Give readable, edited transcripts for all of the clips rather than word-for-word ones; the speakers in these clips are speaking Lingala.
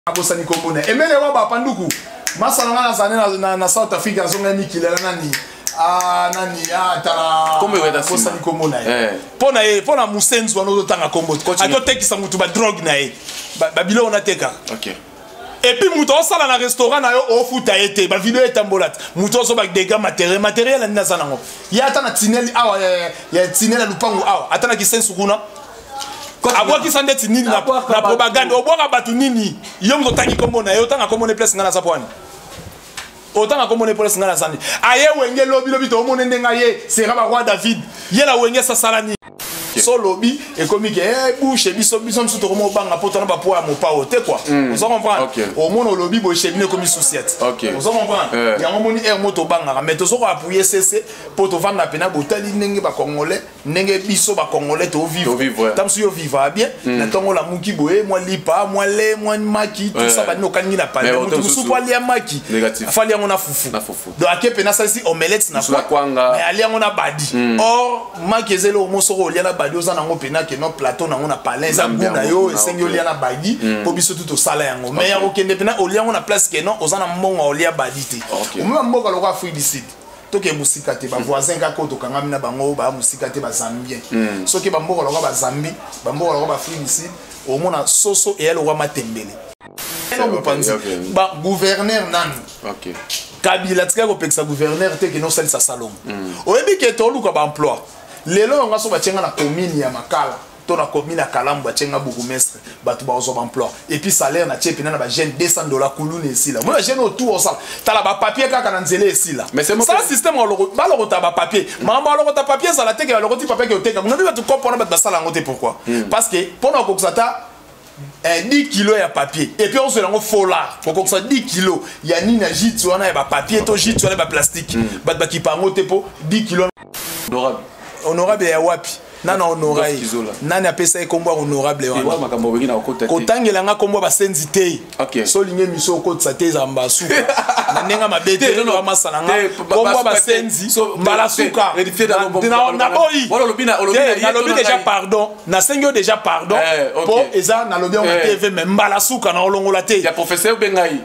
abosani komona emele wa ba panduku masala na zane na South Africa zonga ni kilela nani nani tala kombe weda abosani komona pona musenzi wano tanga kombo azotekisa mutu ba drogue na ye ba bilo on ateka. OK. Et puis muto osala na restaurant na yo ofuta ete ba video etambolat muto oso ba dégâts matériel na zanango ya ata na tineli awa ya tinela lupangu awa ata na kisensu kuna abwaki sandeti nini na propagande obwaka batu nini yo mzo tangi komona yo tanga komona place ngana sapwani otanga komona place ngana sandi aye wenge lobi to omone ndenga ye sera ba roi David ye la wenge sasalani so lobby et comme que bouche biso msuto komo banga poto na ba poa mo pa ote quoi vous comprendre au monde lobby bo chebine comme souciette vous comprendre ya ngomoni moto banga mais to so ko appuyer cc poto vanda pena botali ndenge ba congolais ndenge biso ba congolais to vivre tamsu yo vivre bien na tongo la muki boye moi lipa moi le moi maki tout ça ba no kangi na pale mutu supo ali maki fali ngona fufu donc akepe na sasi omelette na kwa mais ali ngona badi or maki ezelo moso ko liana badi ozana ngo pena ke no plateau na ngona palais za nguna yo esengi oliana badi po biso tout sala yango mais ya okende pena oliana na place ke non ozana mbongo olia badi te omema mboka loko Afrique du Sud toke musika te ba voisin ka ko to kanga mina bango ba musika te ba Zambien soki ba mboka loko ba Zambie ba mboka loko ba Afrique du Sud au mona soso et elle roi matembele ba gouverneur nan Kabila tika ko peksa gouverneur te ke no sali sa salon oyebi ke to luka ba emploi lelo nga so bachenga na commune ya Makala to na commune ya Kalambo bachenga bourgmestre batu ba ozo emploi et puis salaire na tchepi na ba jeune $200 kulune ici là moi jeune autour ça tala ba papier kaka na nzele ici là mais c'est ça système ba lo ta ba papier mamba lo ta papier ça la teke lo ti papier ke oteka vous n'avez pas tout comprendre ba sala ngote pourquoi parce que pendant que ça 10 kilos ya papier et puis on se lango fola pour que ça 10 kilos ya ni na jit wana ya ba papier to jit wana ba plastique ba ki pango te po 10 kilos honorable ya wapi nana honorable nani apesa kombo honorable wana kotangela nga kombo basenzi te so linge miso okotsa te za mbasuka nanenga mabete no masana nga kombo basenzi mbala suka na boyi na lobi déjà pardon na sengyo déjà pardon po eza na lobi on TV même mbala suka na olongola te ya professeur bengai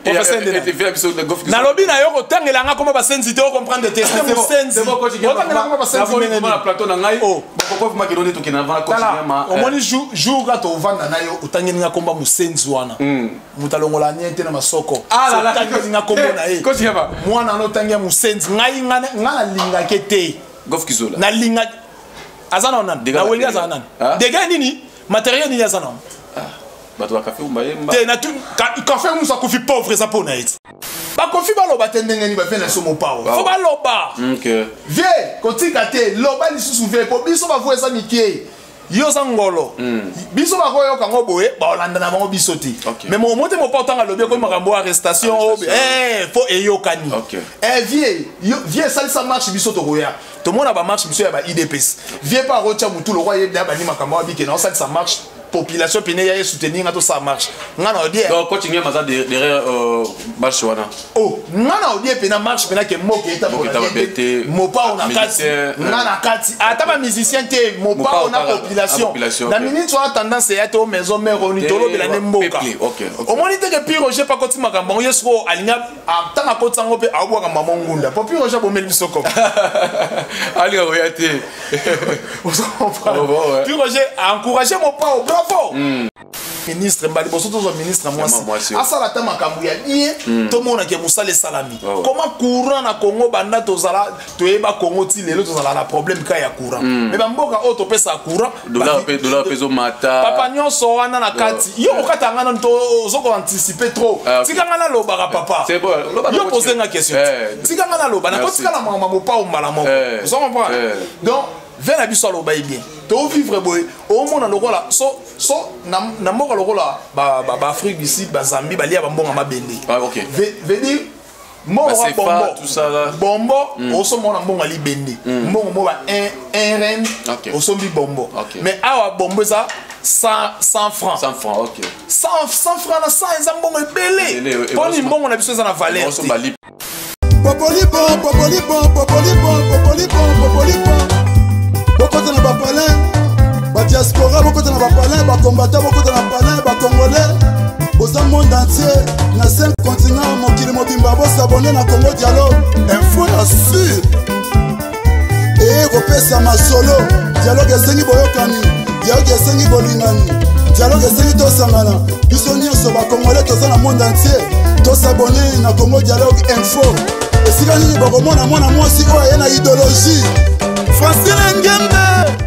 na lobi na yo kotangela nga kombo basenzi te o comprendre te senzi kotangela kombo basenzi na plateau na ngai pourquoi kirone to kinava continuer omoni jour gato ovanda na yo utangeni nga komba musenzi wana mutalongola niente na masoko utangeni nga kombo na ye mwana no tangia musenzi ngai ngana linga kete Gof Kizola na linga azana onan na wenga azana dega nini matériel ni azana bato ba café umbayemba te na tu café musa kufi pauvre za pona eti ba kofi ba loba tendenge ni ba fena somo pao fo ba loba vie kotika te loba lisusu vie po biso ba voesa mikie yo sangolo biso ba koyo kango boye ba olanda na bango biso te mais mo monte mo portanga lobi ko makambo arrestation fo eyokani vie ça marche biso to roya to mona ba marche biso ya ba IDPS vie pas rocha mutu lo roya ba ni makambo abike na ça marche population pene ya soutenir ngato ça marche ngana odie donc continuer maza derrière marche wana ngana odie pena marche pena ke moke eta bete mopa on akati ngana kati ata ba musicien te mopa on a population na minute on a tendance ya to maison mère on tolo bela nemboka o monite ke pire Roger pas koti makambo yeso alinga tanga koti ngo pe abwa maman ngunda po pire Roger bo mel biso comme ali oyate pire Roger encourager mopa bravo ministre mbali boso to ministre mwasi asala ta makambu ya bien to mona ke musale salami comment courant na Congo banda to zala to eba Congo ti lelo to zala na problème ka ya courant mais ba mboka o to pesa courant dollar peso mata papa nyonso wana na kati yo okata ngana to zoko anticiper trop tika ngana loba ka papa c'est bon yo poser nga question tika ngana loba na ko tika na mama mo pa o mbala moko vous comprenez donc vers la biso loba bien to vivre boy au monde lokola so na mboka lokola ba Afrique du Sud ba Zambie ba lia ba mbonga mabende veut dire mo bombo tout ça là bombo o so mona mbonga li bende mbongo mo ba un ren o so bi bombo mais awa bombo ça 100 francs 100 francs OK 100 francs na 100 eza mbongo ebele poni mbongo na biso eza na valeur popoli bon Bokota na bapalin, ba diaspora bokota na bapalin, ba combattant bokota na palin, ba congolais. boza monde entier na 5 continents mokili mobimba bosabone na Congo Dialogue info ya sur kopesa masolo dialogue esengi boyokani dialogue esengi bolingani dialogue esengi tosangana biso nyonso bakongole toza na monde entier tosabone na Congo Dialogue info esika nini bokomona mwana mwasi oyo aye na idéologie Francine Ngembe.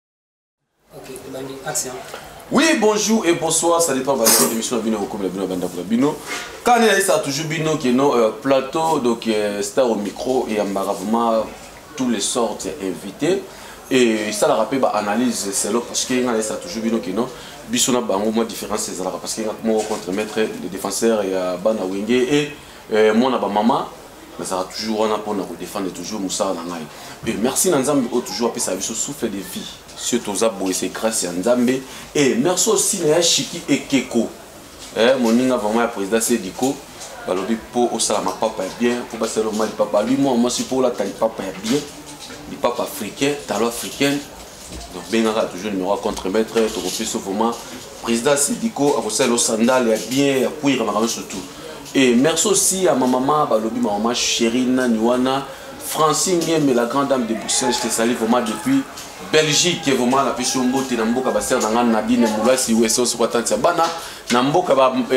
Oui, bonjour et bonsoir, ça dépend de l'émission de Bino comme la Bino Banda pour la Bino. Quand il y a ça toujours Bino qui est nos plateau, donc star au micro et embarravement tous les sortes invités. Et ça la rappelle analyse c'est là parce qu'il y a ça toujours Bino qui est non. Bisona bango moi différence c'est là parce qu'il y a moi contre maître les défenseurs et Bana Wenge et moi na ba maman. Mais ça va toujours on a pour nous défendre toujours Moussa Nangai. Et merci Nzambe toujours après ça biso souffle de vie. Surtout Zabo c'est grâce à Nzambe et merci aussi à Chiki et Keko. Mon ninga vraiment président c'est Diko. Balobi pour au salama papa bien pour passer le mal papa lui moi c'est pour la taille papa bien. Le papa africain, talent africain. Donc bien toujours numéro contre maître to repose vraiment président c'est Diko à passer le sandal et bien pour y surtout. Et merci aussi à ma maman, Balobi, ma maman Chérine Niwana, Francine mais la grande dame de Bruxelles, je te salue vraiment depuis Belgique, qui est vraiment la pêche au mot, et Namboka Basser, Nadine Moula, si vous êtes sur Watantia Bana, Namboka,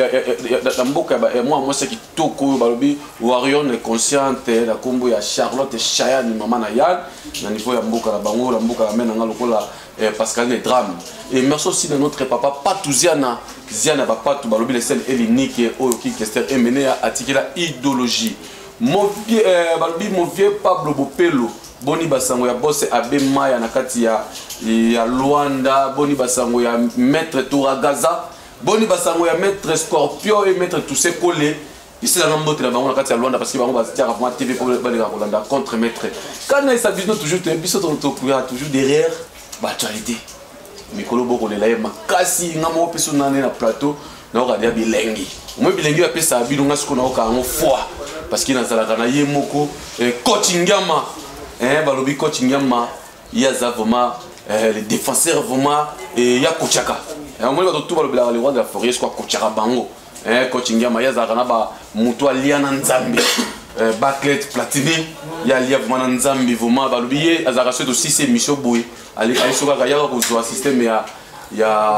moi, c'est qui toko, Balobi, Warion est consciente, la combo, il y a Charlotte et Chayane, maman Nayad, Nanipo, Yamboka, la Bango, Lamboka, la Mena, Nalokola, Pascal, les drames. Et merci aussi de notre papa, Patouziana, Ziana, papa, tout Balobi, les scènes Elinique, et Oyoki, Kester, et mené à attirer la idéologie. Mon vieux Pablo Bopelo. Boni basango ya boss abe maya na kati ya Luanda, boni basango ya maître Touragaza, boni basango ya maître Scorpio et maître Toussé Collé. Ici la nombre de bango na kati ya Luanda parce que bango ba tia vraiment TV pour les Rolanda contre maître. Quand il s'abuse toujours biso toujours derrière l'actualité. Mikolo boko le laye makasi ngamo peso nane na plateau na regarder bilengi. Moi bilengi ya pesa abino ngasiko na okango foi parce qu'il na zalaka na yemoko coaching ngama. Balobi coach Nyama, il y a vraiment les défenseurs vraiment et il y a Kochaka. On va tout le roi de la forêt, quoi Kochaka Bango. Coach Nyama, il y a Zarana, Moutoua Liana Nzambi, Baclet Platini, il y a Lia vraiment Nzambi, vraiment Balobi, il y a Zarasset aussi, c'est Michel Bouy. Allez, sur la Gaya, vous assistez, mais il y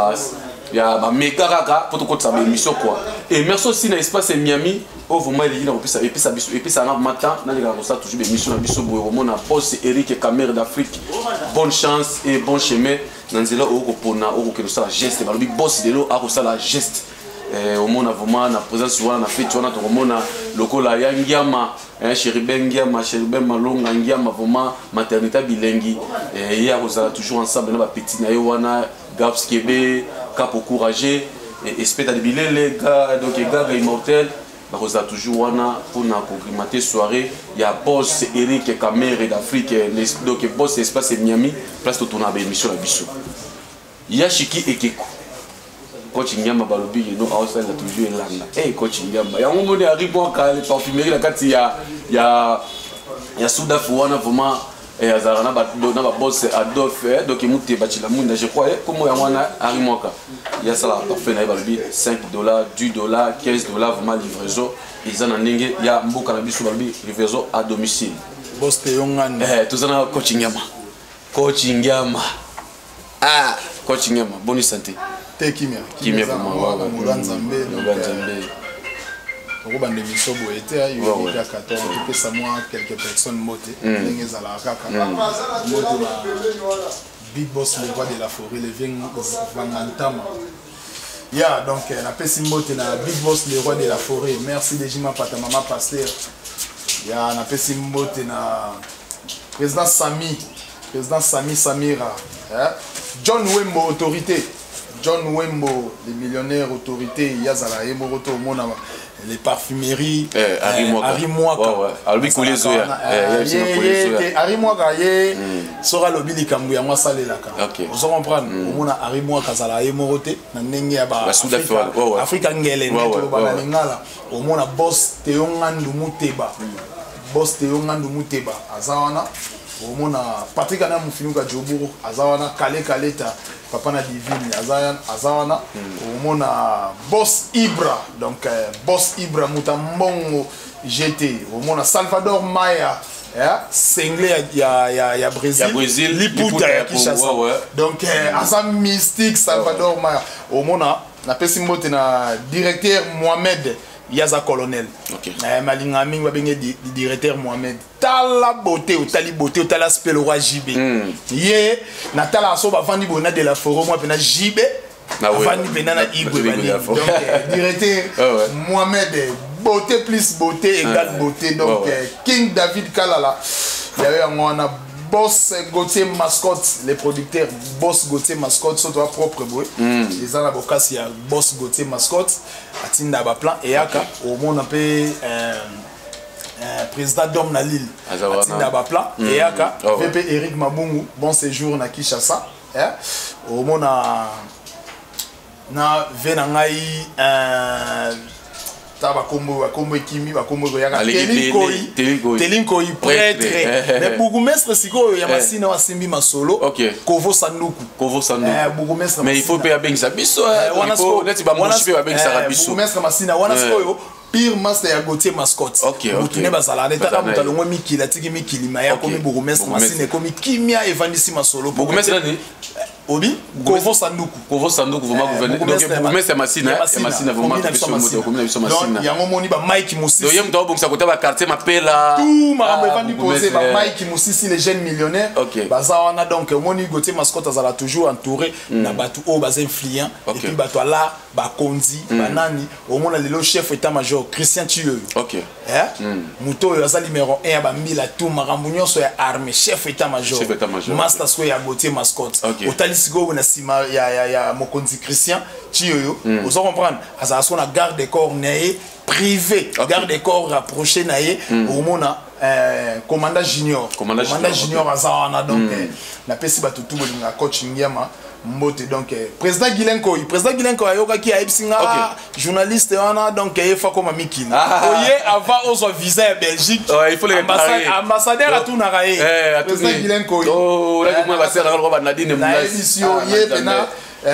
a ma méga raga pour tout compte ça, mission quoi. Et merci aussi dans l'espace Miami. Oh, vraiment, il y a et puis ça a matin, on a toujours des missions à Bissau, on a boss Eric et Caméra d'Afrique. Bonne chance et bon chemin. Dans le là, on a la geste. Le boss de l'eau a la geste. Au monde, vraiment, la présence, on a fait, on a le cola Yangiama, Chéribeng Giama, Chéribeng Malonga, Yangiama, vraiment, maternité bilingue. Et hier, on a toujours ensemble, on a petit Naïwana, Gaps Kébé, Cap au courageux, et espèce de billet, les gars, donc les gars immortels. Nous avons toujours pour la soirée. Il y a boss Eric et Caméra d'Afrique, donc boss espace Miami, place de tournage émission à Bissau. Il y a Chiki et Keko. Coach Nyama Balobi, il y a toujours Elanga. Hey, coach Nyama. Il y a un moment où il y a les parfumeries, il y a Souda Fouana, vraiment. Et Azarana boss Adolphe, donc il monte Bachila Mounda, je crois, comme il y a Arimoka. Il y a ça là, parfait, $5, $10, $15, vraiment livraison. Ils en ont il y a Mboka Nabisu Balbi, livraison à domicile. Boss Teyongan. Tout ça, coaching Yama. Coaching Yama. Ah, coaching Yama, bonne santé. T'es Kimia. Kimia, vraiment. Au bande miso boete il y a 14 que ça moi quelques personnes moté les ala kaka big boss le roi de la forêt le Vangantama ya donc la pesi moté na big boss le roi de la forêt merci de Jima Pata Mama Pasteur ya na pesi moté na président Sami Samira John Wembo autorité John Wembo les millionnaires autorité yazala yemoroto mona les parfumeries Arimwaka albi kolezoya Arimwaka ye sera lobi likambu ya mwa salelaka vous comprendre mona Arimwaka zala yemorote na ndenge ya ba Afrika ngele nto ba ngala mona boss Teyongandu Muteba azawana omona Patrick ana mufinuka Joburu azawana kale kaleta papa na divine azawana omona Boss Ibra donc Boss Ibra mutambongo GT omona Salvador Maya Senglé ya Brésil Liputa ya Kinshasa donc Azam Mystique Salvador Maya omona na pesi mbote na directeur Mohamed Yaza colonel malinga mingi babenge directeur Mohamed tala beauté tala spell roi JB ye na tala so bavandi bona de la forêt moi pena JB bavandi pena na Igwe bani donc directeur Mohamed beauté plus beauté égale beauté donc King David Kalala il y avait un Boss Gauthier Mascotte, les producteurs Boss Gauthier Mascotte sont toi propre boy. Les avocats il y a Boss Gauthier Mascotte, Atinda Baplan et Aka au monde un peu président d'homme na Lille. Atinda Baplan et Aka VP Eric Mabungu, bon séjour na Kinshasa. Au monde na Venangai bakombo ekimi bakombo koyaka Telinkoyi prêtre mais bourgmestre sikoyo ya masina wasimbi masolo Kovo Sanduku bourgmestre mais il faut payer avec ça biso neti ba mochipe avec ça biso bourgmestre masina wana sikoyo pire master ya Gauthier Mascotte mutune bazala neta mutalongo mikila tiki mikili maya komi bourgmestre masina komi kimia evandisi masolo bourgmestre nani Obi Kovo Sanduku vraiment gouverner donc bourgmestre masina vraiment biso masina yango moni ba Mike Musisi donc yem to bongisa kota ba quartier mapela tout marambo evandi poser ba Mike Musisi les jeunes millionnaires baza wana donc moni Gauthier Mascotte azala toujours entouré na batu o bas influent et puis batu là ba konzi banani au mona lelo chef état-major Christian Thieu muto yo azali numéro 1 ya ba mbila tout marambo nyonso ya armée chef état-major master square ya Gauthier Mascotte sigo na sima ya mokonzi Christian Chioyo vous comprendre azala so na garde des corps naé privé garde des corps rapproché naé au mona commandant junior azana donc na pesi batutu bolinga coach Ngiama mbote donc président Guilen Koyi ayoka ki aibsinga journaliste wana donc efa comme mikini oye avant aux visa à Belgique il faut les ambassadeur à tout naraé président Guilen Koyi là comment va faire la Nadine na émission ye pena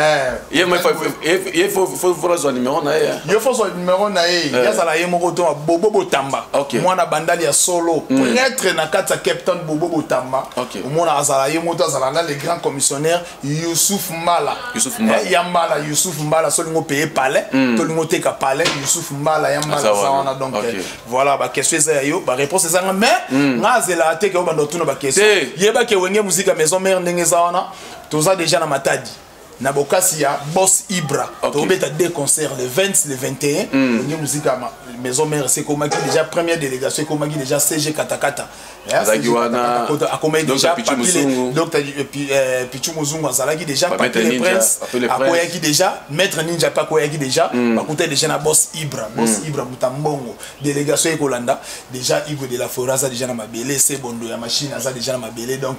il faut son numéro na il faut son numéro na ya sala ye moko to Bobo Botamba mwana bandali ya solo prêtre na kata captain Bobo Botamba mwana azala ye moto azala na le grand commissionnaire Youssouf Mbala Youssouf Mbala solingo payer palais tolingo teka palais Youssouf Mbala ya Mbala sana donc voilà ba question za yo ba réponse za mais ngazela teka yo bando tuna ba question yeba ke wenge musique maison mère ndenge za wana toza déjà na Matadi na bokasi ya Boss Ibra tobeta deux concerts le 20 le 21 ni musique à maison mère c'est comme qui déjà première délégation comme qui déjà CG Katakata Zagiwana akomai déjà donc Pichu Muzungu azalaki déjà Papier les Princes akoyaki déjà Maître Ninja pa akoyaki déjà bakuta déjà na Boss Ibra Mutambongo délégation ekolanda déjà Igwe de la Foraza déjà na mabele c'est bondo ya machine aza déjà na mabele donc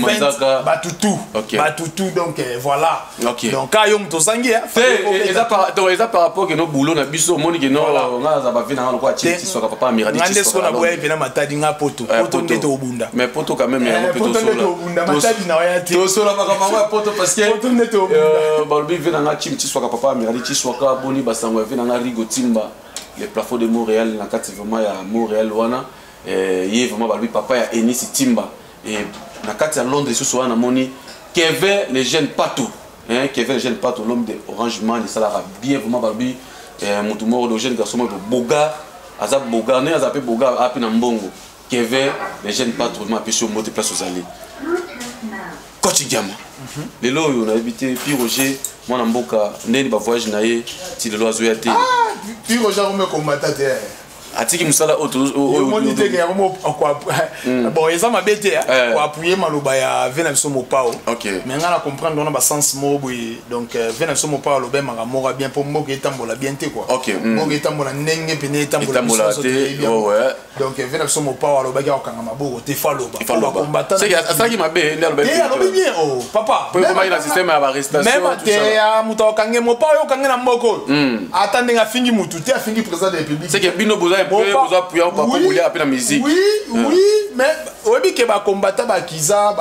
batutu donc voilà donc ayo mutozangi eza par rapport que no boulot na biso moni que no ngaza ba vina ngalo kwa chiti soka papa amiradi ngande so na boya vina matadi nga poto ndete obunda mais poto quand même ya poto so matadi na waya ti to so la ba kama poto parce que poto ndete obunda balbi vina nga chimti soka papa amiradi chi soka boni basango vina nga Rigo Timba les plafonds de Montréal na kati vraiment ya Montréal wana yé vraiment balbi papa ya Enisi Timba et na kati ya Londres so wana moni Kevin les jeunes partout Kevin les jeunes partout l'homme de Orange Man ça la bien vraiment balbi mutumo de jeunes garçons boga azab boga ne azapé boga api na mbongo Kevin les jeunes partout vraiment appuyer sur moto place aux allées coach Ngiama lelo yo na habité puis Roger moi na mboka ndeni ba voyage na ye ti lelo azoya te puis Roger me combattant atiki musala monite ke yango bon eza mabete ko appuyer maloba ya vena biso mopao mais ngana comprendre on a sens mobo donc vena biso mopao lobe manga mora bien pour mboka etambola bien te quoi mboka etambola ndenge pene etambola donc vena biso mopao loba ka okanga maboko te fa loba ko combattant c'est ça qui m'a bien ndalo bien oh papa pour comment il a système ya arrestation même te ya muto okange mopao okange na mboko attendez nga fingi mutu te fingi président de la république c'est que bino boza peu vous appuyez pour bouler après la musique. Oui, mais oui que ba combattant ba kiza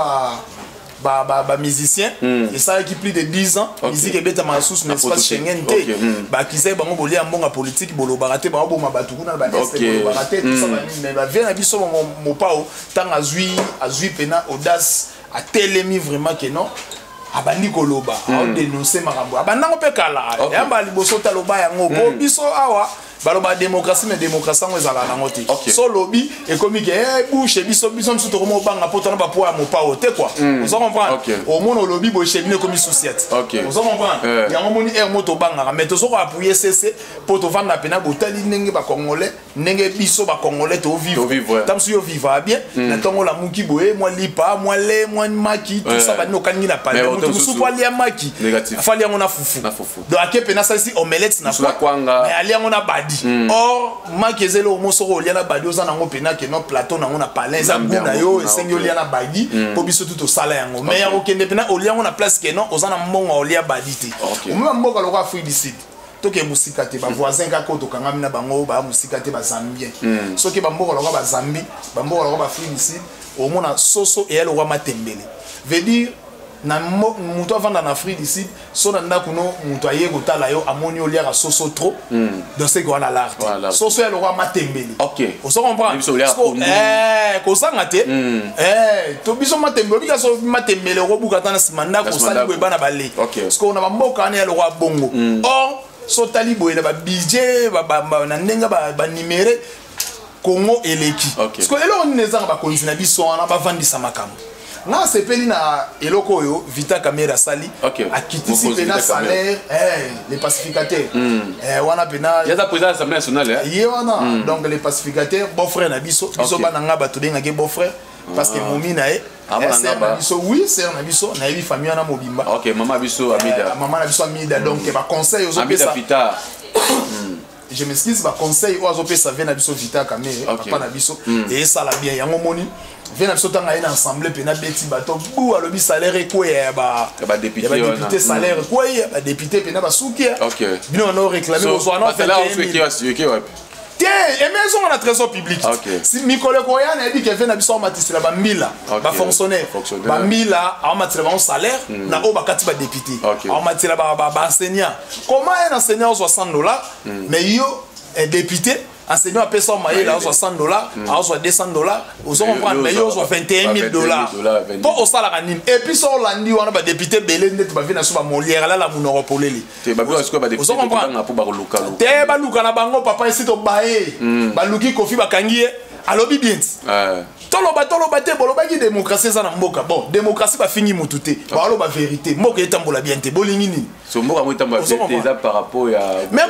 ba musicien et ça qui plus de 10 ans musique et beta masous mais espace Schengen té ba kiza bango bolia mbonga politique bolo baraté ba boma batu kuna ba est bolo baraté tout ça mais ba vient na biso mo pao tant azui pena audace a telemi vraiment que non abandi koloba a dénoncer makambo abandango pe kala yamba liboso taloba yango bo biso awa baloba démocratie mais démocratie ngo ezala nango te so lobi et comme que bouche biso msuto komo banga poto na ba poa mo pa ote quoi vous comprendre au monde lobi bo chemine comme société vous comprendre yango moni moto banga mais to so ko appuyer cc poto vanda pena botali ndenge ba congolais ndenge biso ba congolais to vivre tamsu yo vivre bien na tongo la muki boye moi lipa moi le moi maki tout ça ba no kangi na pale mutu musu kwa lia maki fali yango na fufu donc ake pena ça si omelette na kwa mais ali yango na badi or makezele omosoko oliana badi ozana ngo pena ke no plateau nango na palais za nguna yo esengi oliana badi po biso tout osala yango mais ya okende pena oliango na place ke non ozana mbongo olia badi te omema mboka lokwa Afrique du Sud toke musika te ba voisin ka koto kangami na bango ba musika te ba Zambien soki ba mboka lokwa ba Zambie ba mboka lokwa ba Afrique du Sud omona soso et elle roi matembele veut dire na muto avanda na Afrique d'ici so na ndako no muto aye kotala yo amoni oliaka soso trop dans ce qu'on a l'art soso ya lokwa matembeli on se comprend ko sanga te to biso matembeli ka so matembeli ko buka tana simanda ko sali ko bana bale parce qu'on a mboka na lokwa bongo or so tali boye ba budget ba na ndenga ba numéré Congo eleki parce que elo on nezanga ba konzina biso na ba vandisa makambo na sepeli na eloko yo Vita Kamera sali akitisi pena salaire les pacificateurs wana pena ya za président de l'Assemblée nationale wana donc les pacificateurs beau frère na biso bana nga bato denga ke beau frère parce que momi na biso oui c'est na biso na yebi famille na mobimba maman biso Amida donc ba conseil aux Amida Vita je m'excuse ba conseil aux autres ça vient na biso Vita Kamera papa na biso et ça la bien yango moni vient biso tanga ina ensemble pena beti bato bu alobi salaire ko ya ba député salaire ko ya ba député pena ba soukia bino on réclamer au soir non fait te maison on a trésor public si Mikole Koyana a dit que vient biso matisi la ba mila ba fonctionnaire ba mila a matisi ba salaire na o ba kati ba député a matisi ba enseignant comment un enseignant $60 mais yo un député enseignant paie ça maïe là $60 à soit $200 aux on prend mais yo soit $21,000 pour au salaire anime et puis ça landi on a ba député belé net ba vina sur ba Molière là la monopoleli te ba biso ba député ba pour ba local te ba luka na bango papa ici to baé ba luki kofi ba kangie alobi bien toloba te boloba ki démocratie za na mboka bon démocratie ba fini mutu te ba lo ba vérité mboka etambola bien te bolingi nini so mboka mo etambola bien te par rapport ya mais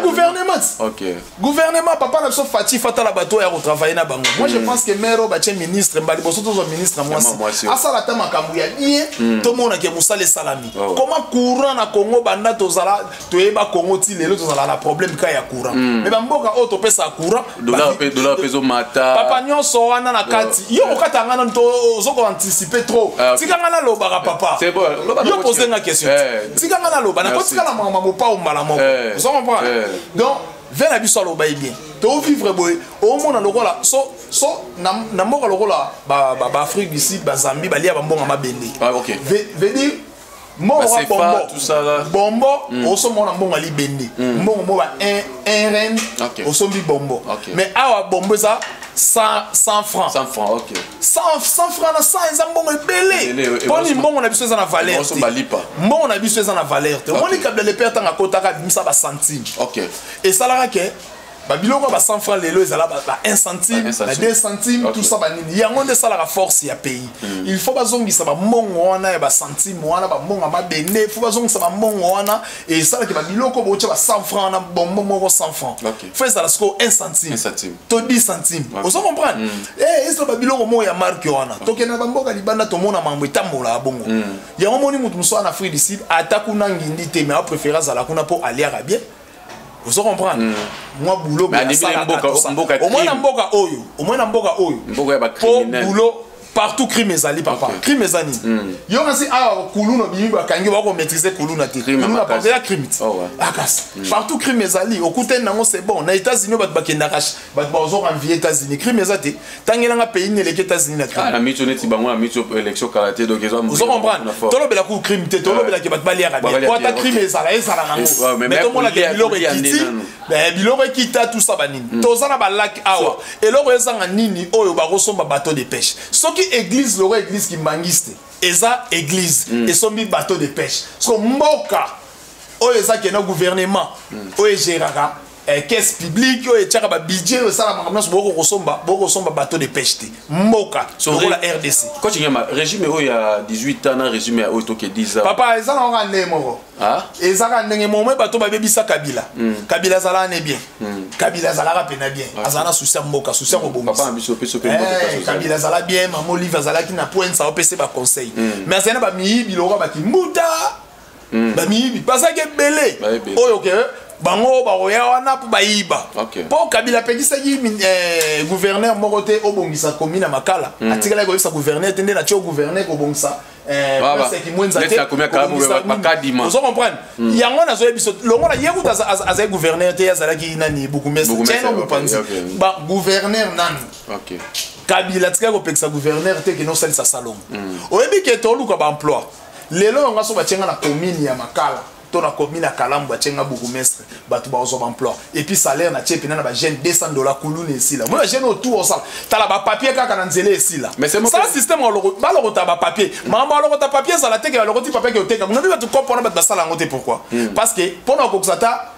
gouvernement papa na so fati fata la bateau ya travailler na bango moi je pense que maire ba tien ministre mbali boso to ministre moi asala ta makambu ya bien to mona ke musale salami comment courant na Congo banda to zala to eba Congo ti lelo to zala la problème ka ya courant mais ba mboka o to pesa courant dollar peso mata papa nyonso wana na kati yo okatanga na to zoko anticiper trop tikanga na loba papa c'est bon yo poser une question tikanga na loba na ko tikala mama mo pa o mbala moko vous comprenez donc vers la biso loba bien to vivre boy au monde lokola so na mboka lokola ba Afrique du Sud ba Zambie ba lia ba mbonga mabende veut dire mo wa bombo tout ça là bombo o so mona mbonga li bende mbongo mo ba un ren o so bi bombo mais awa bombo ça 100 francs 100 francs na 100 eza mbongo ebele poni mbongo na biso eza na valeur mbongo na biso eza na valeur te omoni kabla le père tanga kotaka bimisa ba centime esalaka ke babiloko ba 100 francs lelo ezala ba 1 centime ba 2 centimes tout ça ba nini yango nde salaka force ya pays il faut bazongisa ba mbongo wana ya ba centime wana ba mbongo mabende faut bazongisa ba mbongo wana et ça ke babiloko bo ba 100 francs na bombo moko 100 francs faut ça la sco 1 centime to 10 centimes vous comprenez eso babiloko mo ya marque wana to ke na ba mboka libanda to mona mambo etambola bongo yango moni mutu muso na Afrique du Sud ataku ngindi te mais a préférence ala kuna po aller à bien. Vous comprenez? Moi boulot mais au moins na mboka oyo mboka ya ba criminel boulot partout crime ezali papa crime ezani yo ngasi awa kuluna bimi bakangi bako maîtriser kuluna te kuluna pas ya crime akas partout crime ezali okute nango c'est bon na États-Unis bat bakenda cash bat bazo envier États-Unis crime ezate tangela nga pays ne les États-Unis na crime na mito neti bango na mito élection karaté donc ils ont vous comprendre tolo bela ku crime te tolo bela ke bat baliaka bien quoi ta crime ezala nango mais tout monde a biloko ekiti mais biloko ekita tout ça banini tozana ba lac awa eloko ezanga nini oyo ba rosomba bateau de pêche soki église loro église qui mangiste eza église et sombi bateau de pêche so mboka oyo eza kena gouvernement oyo géraka caisse publique oyo etiaka ba budget oyo sala makambo boko somba bateau de pêche te mboka sur la RDC quand tu as régime oyo ya 18 ans na régime oyo to ke 10 ans papa eza na nga ndemo ezaka ndenge momwe bato babebisa Kabila Kabila azala ne bien Kabila azala pena bien azala souci mboka souci ko bomba papa ambition peso pe Kabila azala bien mamo livre azala ki na point ça opc ba conseil mais azana ba miyibi loko ba kimbuta ba miyibi pasake belé oyo ke bango baroya wana po bayiba po Kabila pekisaki gouverneur moko te obongisa commune na Makala atikala ko bisa gouverneur tende na tio gouverneur ko bongisa c'est qui moins zate vous comprenez yango na zoye biso longo na yekuta azay gouverneur te yazalaki nani bukumesa teno mopanzi ba gouverneur nani Kabila tika ko pekisa gouverneur te ke no salisa salongo oyebi ke to luka ba emploi lelo ngaso ba tyenga na commune ya Makala to na commune à Kalambo tyenga bourgmestre batu ba ozo emploi et puis salaire na tiepe na ba jeune $200 kulune ici là moi jeune autour ça tala ba papier kaka na nzele ici là mais c'est ça système ba lo ta ba papier mama lo ta papier ça la teke lo ti papier ke oteka on a tu comprendre ba sala ngote pourquoi parce que pendant que ça ta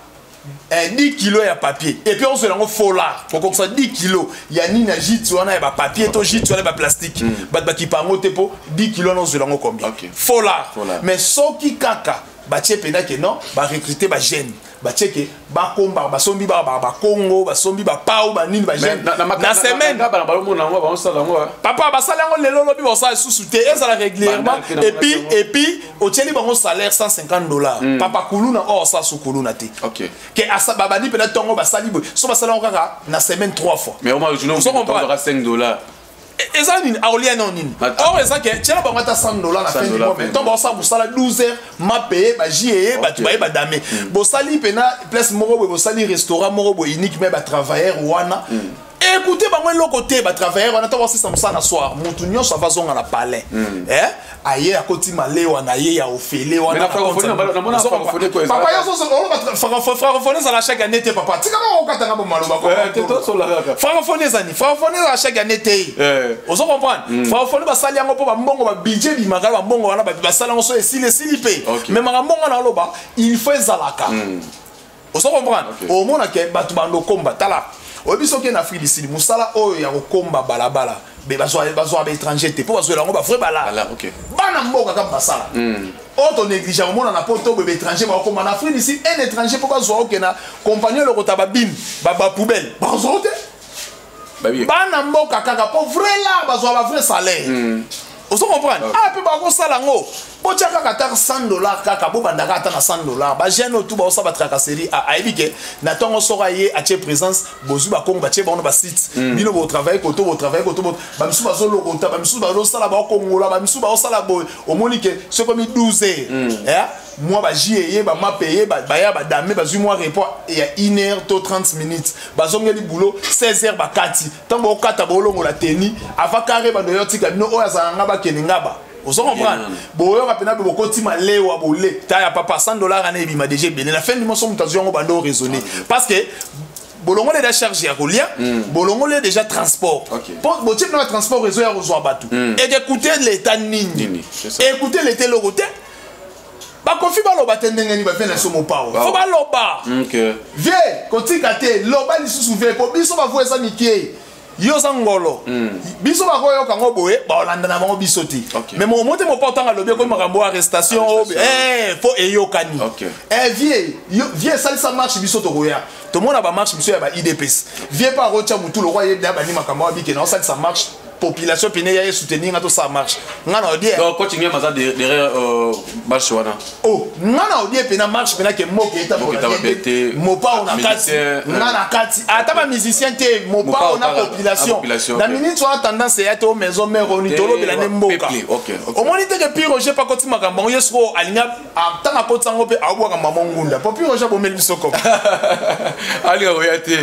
10 kilos ya papier et puis on se lango fola pour ça 10 kilos ya ni na jitsu wana ba papier to jitsu wana ba plastique ba ki pango te po 10 kilos non se lango combien fola mais soki kaka batie pena ke non ba recruter ba jeune batie ke ba komba ba sombi ba Congo ba sombi ba pau ba nini ba jeune na semaine papa ba salaire ngo lelo lobi ba sa sous-souté et ça régulièrement et puis au tieli bango salaire $150 papa kuluna oh ça sous kuluna te que asa baba ni pena tongo ba sali so ba salaire kaka na semaine 3 fois mais au moins je n'ai pas $5 ezani aolia non nini or eza ke tiela bango ta $100 na fin du mois mais tant ba sa busala 12 heures ma payer ba jié ba tu ba dame bo sali pena place moko bo sali restaurant moko bo unique mais ba travailleur wana écoutez bango le côté ba travailleur wana to ba sisa musana soir mutu nyonso va zonga na palais aye akoti male wana ye ya ofele wana papa yo so francophonie za la chaque année te papa tika ba okatanga bo maloba francophonie zani francophonie za chaque année te ozo comprendre francophonie ba sali yango po ba mbongo ba budget bi makala ba mbongo wana ba sala ngo so esili pe mais mbongo na loba il faut ezalaka ozo comprendre au mona ke batu bando komba tala obiso ke na Afrique ici musala oyo ya kokomba balabala be bazo ba étranger te po bazo lango ba vrai bala bana mboka ka basala auto négligent au monde na poto be étranger ba komba na Afrique ici un étranger po bazo o ke na compagnie le kota ba bim ba poubelle bazo te bana mboka kaka po vrai là bazo ba vrai salaire ozo comprendre pe ba ko sala ngo po tchaka kata $100 kaka bo bandaka ata na $100 ba jeune tout ba osa ba tracasserie a ebike na tongo soka ye a tie présence bozu ba kongo ba tie ba no ba site bino bo travailler koto ba misu ba zolo kota ba misu ba lo sala ba kongola ba misu ba osala bo o monike ce comme 12 heures moi ba jié ba ma payé ba ya ba dame ba zu moi report il y a 1h to 30 minutes ba zongeli boulot 16h ba kati tambo kata ba olongo la teni ava carré ba ndoyo tika bino oya za ngaba keningaba ozo comprendre boyo kapena be bokoti malewa bolé ta ya papa $100 ana ebima déjà belé la fin du mois son mutazo ngo bando raisonner parce que bolongo les charge ya kolia bolongo les déjà transport pour botie na transport réseau ya rozwa batu et d'écouter l'état nini écouter l'état le côté ba kofi ba loba tendenge ni ba fena somo pao faut ba loba vie kotika te loba ni susu vie po biso ba voesa mikie yo sangolo biso ba koyo kango boye ba olanda na bango biso ti mais mo monte mo portanga lobi ko makambo arrestation faut eyokani vie ça marche biso to koya to mona ba marche biso ya ba IDPS vie pa rocha mutu lo roi yebda ba ni makambo abike na ça marche population pene ya soutenir ngato ça marche ngana odie donc coaching maza derrière marche wana oh ngana odie pena marche pena ke moke eta mopa on a kati ngana kati ata ba musicien te mopa on a population na minute so tendance ya te au maison mère on tolo bela ne mboka au moins te que Pi Roger pas koti makambo yesko alinya tanga kota ngo pe abwa ka mama ngunda po Pi Roger bomeli bisoko ali oyate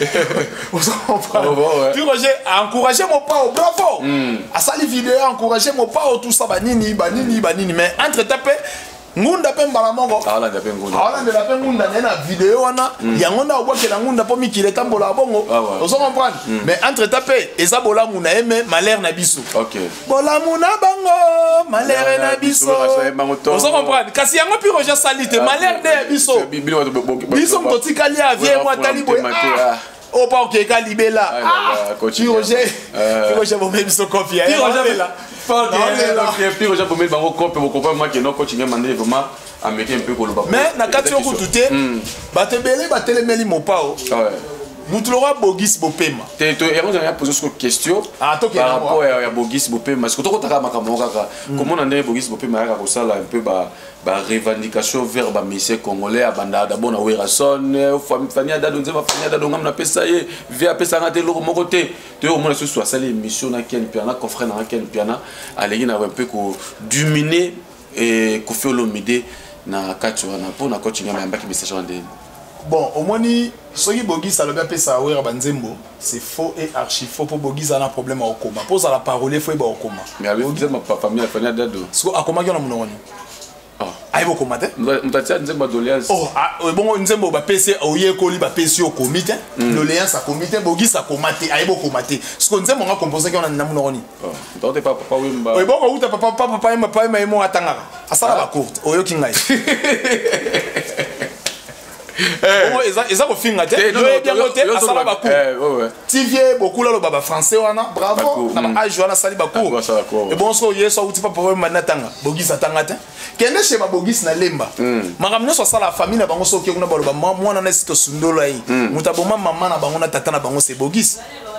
Pi Roger a encouragé mon pao bravo a sali vidéo encouragé mon pao tout ça banini mais entre tapé ngunda pe mbala mongo ala de pe ngunda na vidéo wana yango na obokela ngunda po mikile tambola bongo ozo comprendre mais entre tapé eza bola muna eme malheur na biso bola muna bango malheur na biso ozo comprendre kasi yango Pi Roger salite malheur de biso mtotika lia vie moi talibo oh pas ok Kalibela Pi Roger bomé biso copie Pi Roger bomé bango copie vous comprenez moi que non continuer mandé vraiment à mettre un peu ko loba mais na kati yo kututé batebele batelemeli mopao Mutulora Bogis Bopema. Tu as posé une question par rapport à Bogis Bopema. Est-ce que tu as comment on a Bogis Bopema un peu la revendication vers les messieurs congolais à Banda d'abord na Werason, famille d'adonze famille d'adongam na pesa ye via pesa na telo mon côté. Tu au moins ce soit ça les missions na ken piana confrère na ken piana aller na un peu ko dominer et ko faire l'omide na katuana pour na continuer na mbaki message en bon, au moins, ce qui Bogis a le bien payé à Banzembo, c'est faux et archi faux pour Bogis a un problème au coma. Pose à la parole, il faut y avoir au coma. Mais avec vous, ma famille a fait un dado. Ce qu'on a comment on a mon aïe au comité. Oh, bon, nous avons un PC au Yécoli, un PC au comité. Le lien, ça comité, Bogis a comité, aïe au comité. Ce qu'on sait, on a composé qu'on a un amouroni. Oh, t'es pas papa, oui, oui, bon, où t'as papa, et moi, attends, à ça la courte, au Yokingai. Eza ko finga te yo bien côté asala ba cours tivier beaucoup là le baba français wana bravo na ba age wana sali ba cours et bon so yeso uti papa we manatanga Bogis atanga te kende chez ba Bogis na lemba makamne so sala famille na bango so ke kuna baloba mwana na sito sundolo ai mutaboma mama na bango na tata na bango c'est Bogis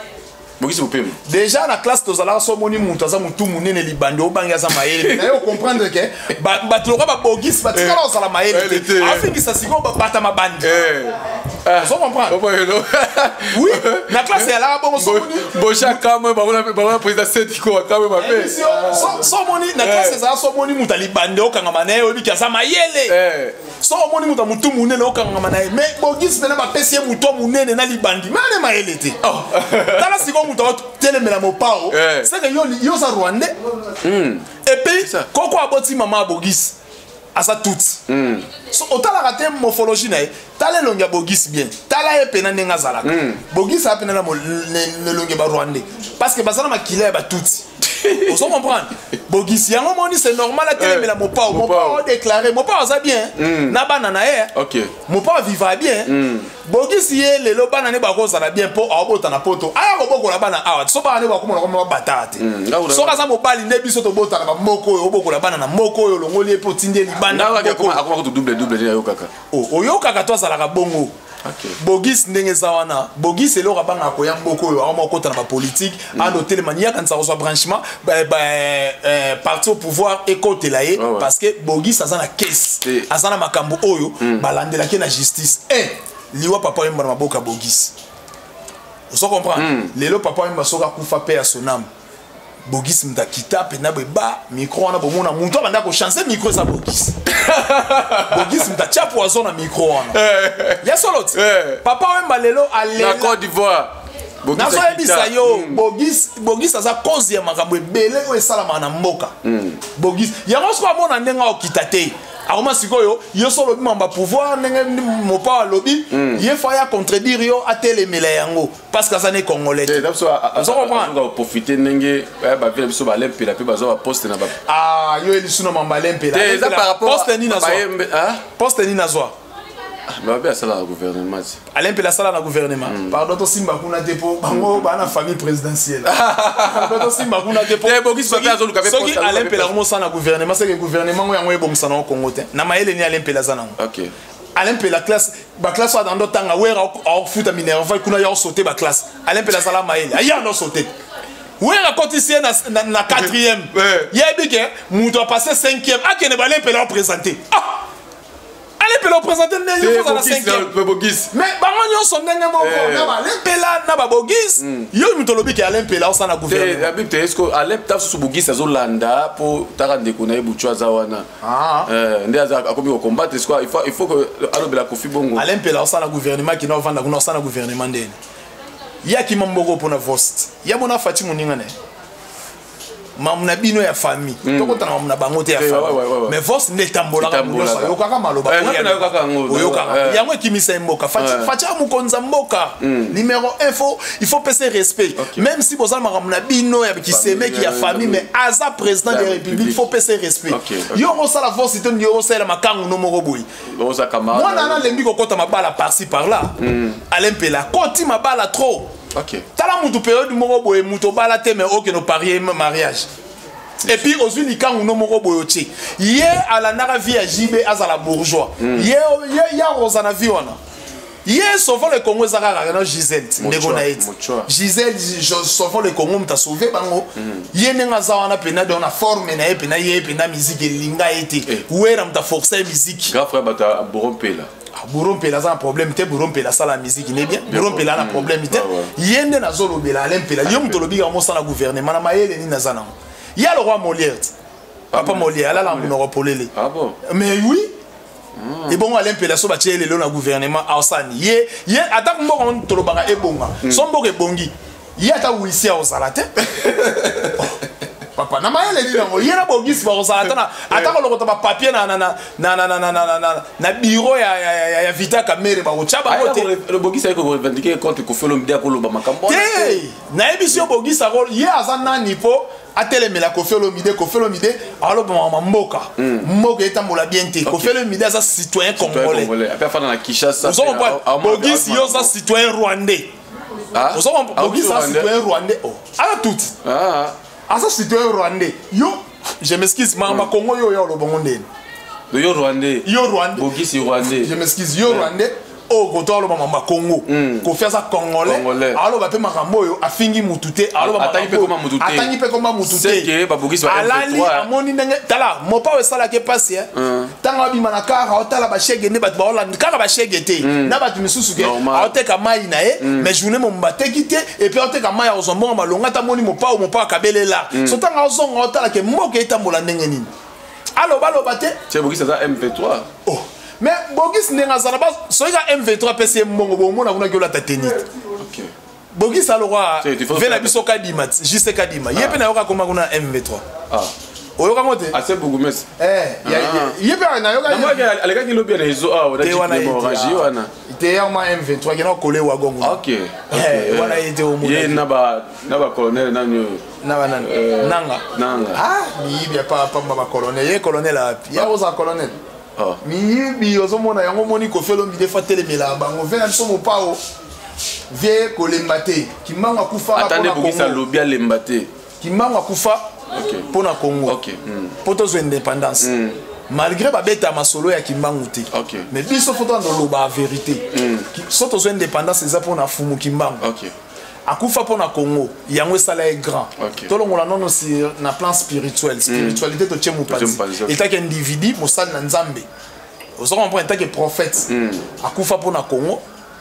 déjà la classe tous ala so moni mutu aza mutu munene libando obanga za maele na yo comprendre que ba tloka ba Bogis ba tikala osala maele afingi sa siko ba bata mabandi so comprendre oui la classe est là bon so moni bocha kama ba président set ko kama ba pe so moni na classe za so moni mutu libando okanga manaye obi kaza maele so moni mutu munene okanga manaye mais Bogis pena ba pesi mutu munene na libandi mane maele te tala siko telemela mopao c'est que yo sa rwandais et puis koko aboti mama Bogis asa tout so otala raté morphologie na tala longa Bogis bien tala e pena nenga zalaka Bogis a pena na le longa ba rwandais parce que basana makila ba tout on se comprend Bogis yango moni c'est normal à telemela mopao déclaré mopao za bien na bana na OK mopao viva bien Bogis ye lelo bana ne ba ko za bien po abota na poto aya ko boko la bana awa so bana ne ba ko mo ko batate so ka za mobali ne biso to bota na moko yo boko la bana na moko yo longoli po tinde libanda ko akoma ko double yo kaka o yo kaka to sala ka bongo Bogis ndenge zawana Bogis elo rabanga ko ya mboko yo amo kota na ba politique a noter mania quand ça reçoit branchement parti au pouvoir et côté là parce que Bogis azana caisse azana makambo oyo balandela ke na justice liwa papa yemba na maboka Bogis on comprend lelo papa yemba soka kufa pe ya sonam Bogis mta kita pe na ba micro wana bomona muntu abanda ko chancer micro sa Bogis Bogis mta tia poison na micro wana ya solot papa wemba lelo ale na Côte d'Ivoire Bogis na so ebisa yo Bogis aza cause ya makambo ebele o esala na mboka Bogis ya ngoso amona ndenga okita te aroma sikoyo yo solo bimamba pouvoir ndenge mopa lobby ye faya contredire yo atelemela yango parce que ça n'est congolais ça comprend profiter ndenge ba vile biso ba lempela pe bazo ba poste na ba yo elisuna mamba lempela poste ni nazwa mais bien ça la gouvernement Alain sala na gouvernement pardon to simba kuna tepo bango bana famille présidentielle pardon to simba kuna tepo Bogis pa pezo luka pe poste Alain Pela mo sana gouvernement c'est que gouvernement ngo yango ebomisa na Congo te na maele ni Alain Pela zana OK Alain Pela classe ba classe wa dans tanga wera au futa minerva kuna ya sauter ba classe Alain Pela sala maele aya no sauter Oui, à côté ici, na 4e. Il y a dit que nous doit passer 5e. Ah, qui ne va pas le présenter. Ah! Allez, peut le présenter le à la 5e. Mais, on son dernier mot. L'Empela, n'a pas Bogis. Yo, Mutolobi qui a l'Empela, on s'en a gouverné. Est-ce que Alep t'a sous Bogis à Zolanda pour t'arranger qu'on a eu Bouchoua Zawana? Ah. A combattre, il faut que Alop la Kofi Bongo. L'Empela, on s'en a gouvernement qui n'a pas vendu, on s'en a gouvernement d'elle. Il y a qui m'a beaucoup pour la vost. Il y a mon affaire mon ningane. Mamna bino ya famille. Toko tana mamna bangote ya famille. Mais vost ne tambola ka mboka. Yokaka maloba. Yango kimisa mboka. Facha mukonza mboka. Numéro 1 il faut passer respect. Même si bozal mamna bino ya ki seme ki ya famille mais aza président de la République, il faut passer respect. Yo on sala vost c'est yo sala makangu no moko boy. Oza kamara. Moi nana lembi ko kota mabala par-ci par-là. Alempela koti mabala trop. Okay. Tala mutu période moko boye mutu bala te mais aucun parier mariage. Et puis aux uniques quand on moko boye ti. Yé à la nara vie à JB azala bourgeois. Yé ya Rosana Viona. Yé souvent le Congo zaka na Gisèle Negonaït. Gisèle souvent le Congo m'a sauvé bango. Yé nenga zawana pena de on a formé na pena yé pena musique linga été. Oué ram ta forcer musique. Grand frère bata borompela. Borompela a un problème, Borompela ça la musique n'est bien. Borompela a un problème, yende na zolo bela lempela. Yom tolobi ga monsa na gouvernement na mayele ni nazana. Il y a le roi Molière. Papa Molière là la monoro polele. Ah bon. Mais oui. Et bon lempela so ba tiele le na gouvernement Ausani. Ye attaque mboko tolobanga ebonga. Sombo ke bongi. Ye ata wisi a osalate. Papa na mayele ni nango yena bogisi ba osala ataka lokota ba papier na bureau ya Vita Kamere ba ochaba kote le bogisi ayiko revendiquer contre ko felo mdia ko loba makambo na ebisio bogisi ko ye azana nipo atelemela ko felo mide alo ba mboka mboka etambola bien te ko felo mide za citoyen congolais après fana na Kinshasa bogisi yo za citoyen rwandais bogisi za citoyen rwandais ala tout ah ça c'est un Rwandais. Yo, je m'excuse, ma Congo yo le bon monde. Yo Rwandais. Yo Rwandais. Bogisi Rwandais. Je m'excuse, yo Rwandais. Oh, goto le mama Congo. Ko faire ça congolais. Alors ba pe makambo yo afingi mutute. Alors ba atangi pe koma mutute. Atangi pe koma mutute. C'est que ba bogisi ba. Alali amoni ndenge tala mo pa we sala ke passe hein. Tanga bi manakara otala ba shege ne ba ba Hollande kaka ba shege te. Na ba tumisusu ke oteka mai na e mais journée mo mbate kite et puis oteka mai ya ozombo malonga ta moni mo pa kabele là. So tanga ozonga otala ke mboka etambola ndenge nini. Alors balo bate. C'est bogisi za MP3. Oh. Mais Bogis n'est pas so M23 PC mongo bon na kuna la tenite. OK. Bogis alors vela biso kadima juste kadima. Yepe na yoka koma kuna M23. Ah. Oyoka mote? Assez Bogomes. Yepe na yoka. Na moi aleka ki lobi na hizo on a dit que wana. Ite ya ma M23 qui na collé wa gongo. OK. Wana ite o mona. Ye na ba colonel na nyo. Na ba nanga. Ah, ni bien pas ba colonel. Ye colonel a. Ya oza colonel. Mi ozomona yango moni ko felo mi defa telemela bango vena biso mopao vie ko lembate kimanga kufa atande bokisa lobi a lembate kimanga kufa pona Congo poto zo indépendance malgré ba beta masolo ya kimbangu te mais biso foto ndo loba vérité soto zo indépendance eza pona fumu kimbangu akufa pona Congo yango sala est grand tolongo la non aussi na plan spirituel spiritualité to tchemu pati état que individu mosal na nzambe ozo comprendre état que prophète akufa pona Congo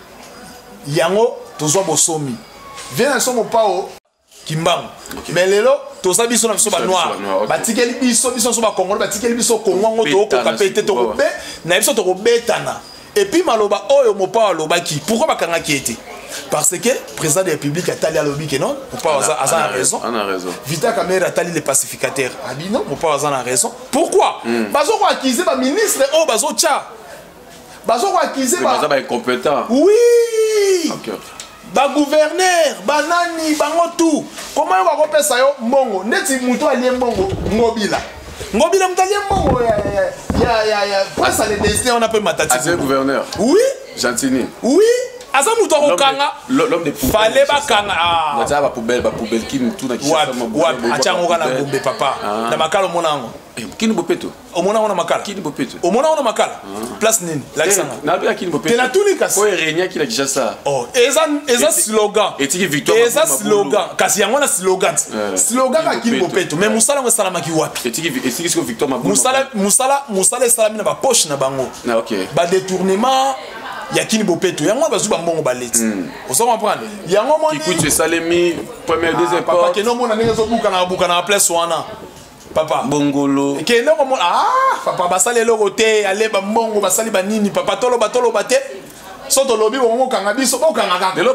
yango tozo bosomi vient somo pao kimbangu mais lelo toza biso na biso ba noir batikeli biso so ba Congo batikeli biso Congo ngo to ko kapete to ko be na biso to ko betana et puis maloba oyo mopa lobaki pourquoi bakanga ki était parce que le président de la République a tali à l'objet que non, pour pas avoir raison. Vita Kamere a tali les pacificateurs. Ah bien non, pour pas avoir raison. Pourquoi? Bazo ko accuser ba ministre oh bazo tcha. Bazo ko accuser ba incompétent. Oui. Ba gouverneur, ba nani, ba ngotu. Comment on va repérer ça yo mbongo? Neti muto ali mbongo ngobila. Ngobila mutali mbongo ya. Pas ça les destin on appelle matati. Ah c'est le gouverneur. Oui. Gentini. Oui. aza muto akokanga l'homme de poubelle fale bakanga ba poubelle qui tout na Kishasa atiango kana bombe papa na makala monango Kini Bopeto omona ona makala Kini Bopeto omona ona makala place nini lakisanga na bien Kini Bopeto tena tuni kasi ko renya ki la Kishasa oh eza slogan etiki victoire eza slogan kasi yango na slogan ka Kini Bopeto mais musala ngo salamaki wapi etiki ko victoire mabulu musala salami na ba poche na bango na OK ba détournement ya Kini Bopeto yango bazu ba mbongo baleti ozo comprendre yango moni Kikuti Salemi première deuxième papa keno mona ndenge zo buka na place wana papa bongolo keno ko mona papa basale loko te ale ba mbongo basali ba nini papa tolo te soto lobi bongo kanga biso okanga kaka lelo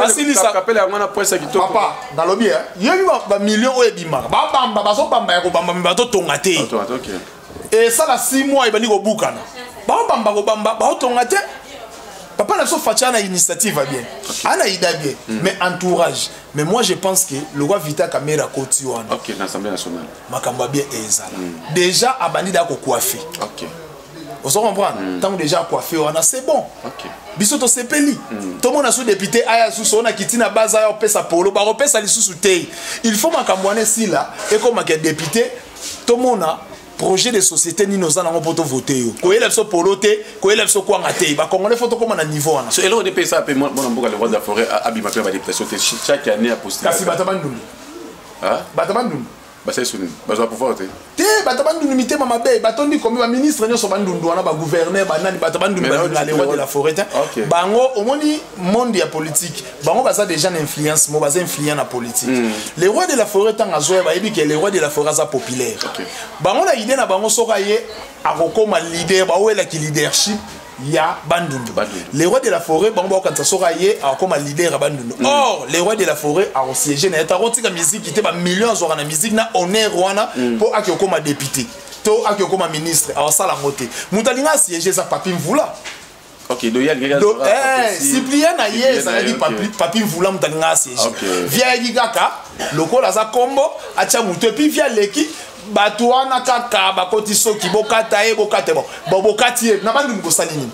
kapela ngana presse kitoko papa na lobi yebi ba million o ebima ba bamba baso bamba ya ko bamba bato tonga te OK et ça la 6 mois ibani ko bukana ba bamba ba tonga te papa n'a pas fait une initiative bien. Ana ida bien, mais entourage. Mais moi je pense que le roi Vita Kamera Koti wana. OK, l'Assemblée nationale. Makamba bien ezala. Déjà abandi da ko coiffer. OK. Vous comprendre? Tant déjà coiffé wana c'est bon. OK. Biso to sepeli. Tout le monde a sous député aya sous sona kitina baza ya opesa polo, ba opesa lisusu te. Il faut makambwane si là et comme que député tout le monde a projet de société ni nos anango poto voter yo ko ele so polote ko ele so kwanga te ba congolais photo comme na niveau wana so elo de pesa pe mon mboka le roi de la forêt abima pe ba députation chaque année a postulé kasi batabandundu batabandundu basa suni bazo pouvoir te batabandundu mitema mabe batondi comme ba ministre nyoso bandundu wana ba gouverneur ba nani batabandundu ba le roi de la forêt bango omoni monde ya politique bango baza déjà influence mo baza influent na politique le roi de la forêt tanga zoya ba yebi que le roi de la forêt za populaire bango na idée na bango soka ye akokoma leader ba wela ki leadership ya bandundu le roi de la forêt bango ba kanta soka ye akokoma leader ya bandundu or le roi de la forêt a siégé na tarotika musique te ba millions zora na musique na honneur wana po akokoma député to akokoma ministre a sala ngote mutalinga siégé za papi mvula OK do ya ngega Cyprien na ye ça dit papi mvula mutalinga siégé via gigaka lokola za kombo acha mutu puis via leki bato wana kaka bakoti soki bokata e bokate bon bokati na bandundu bosali nini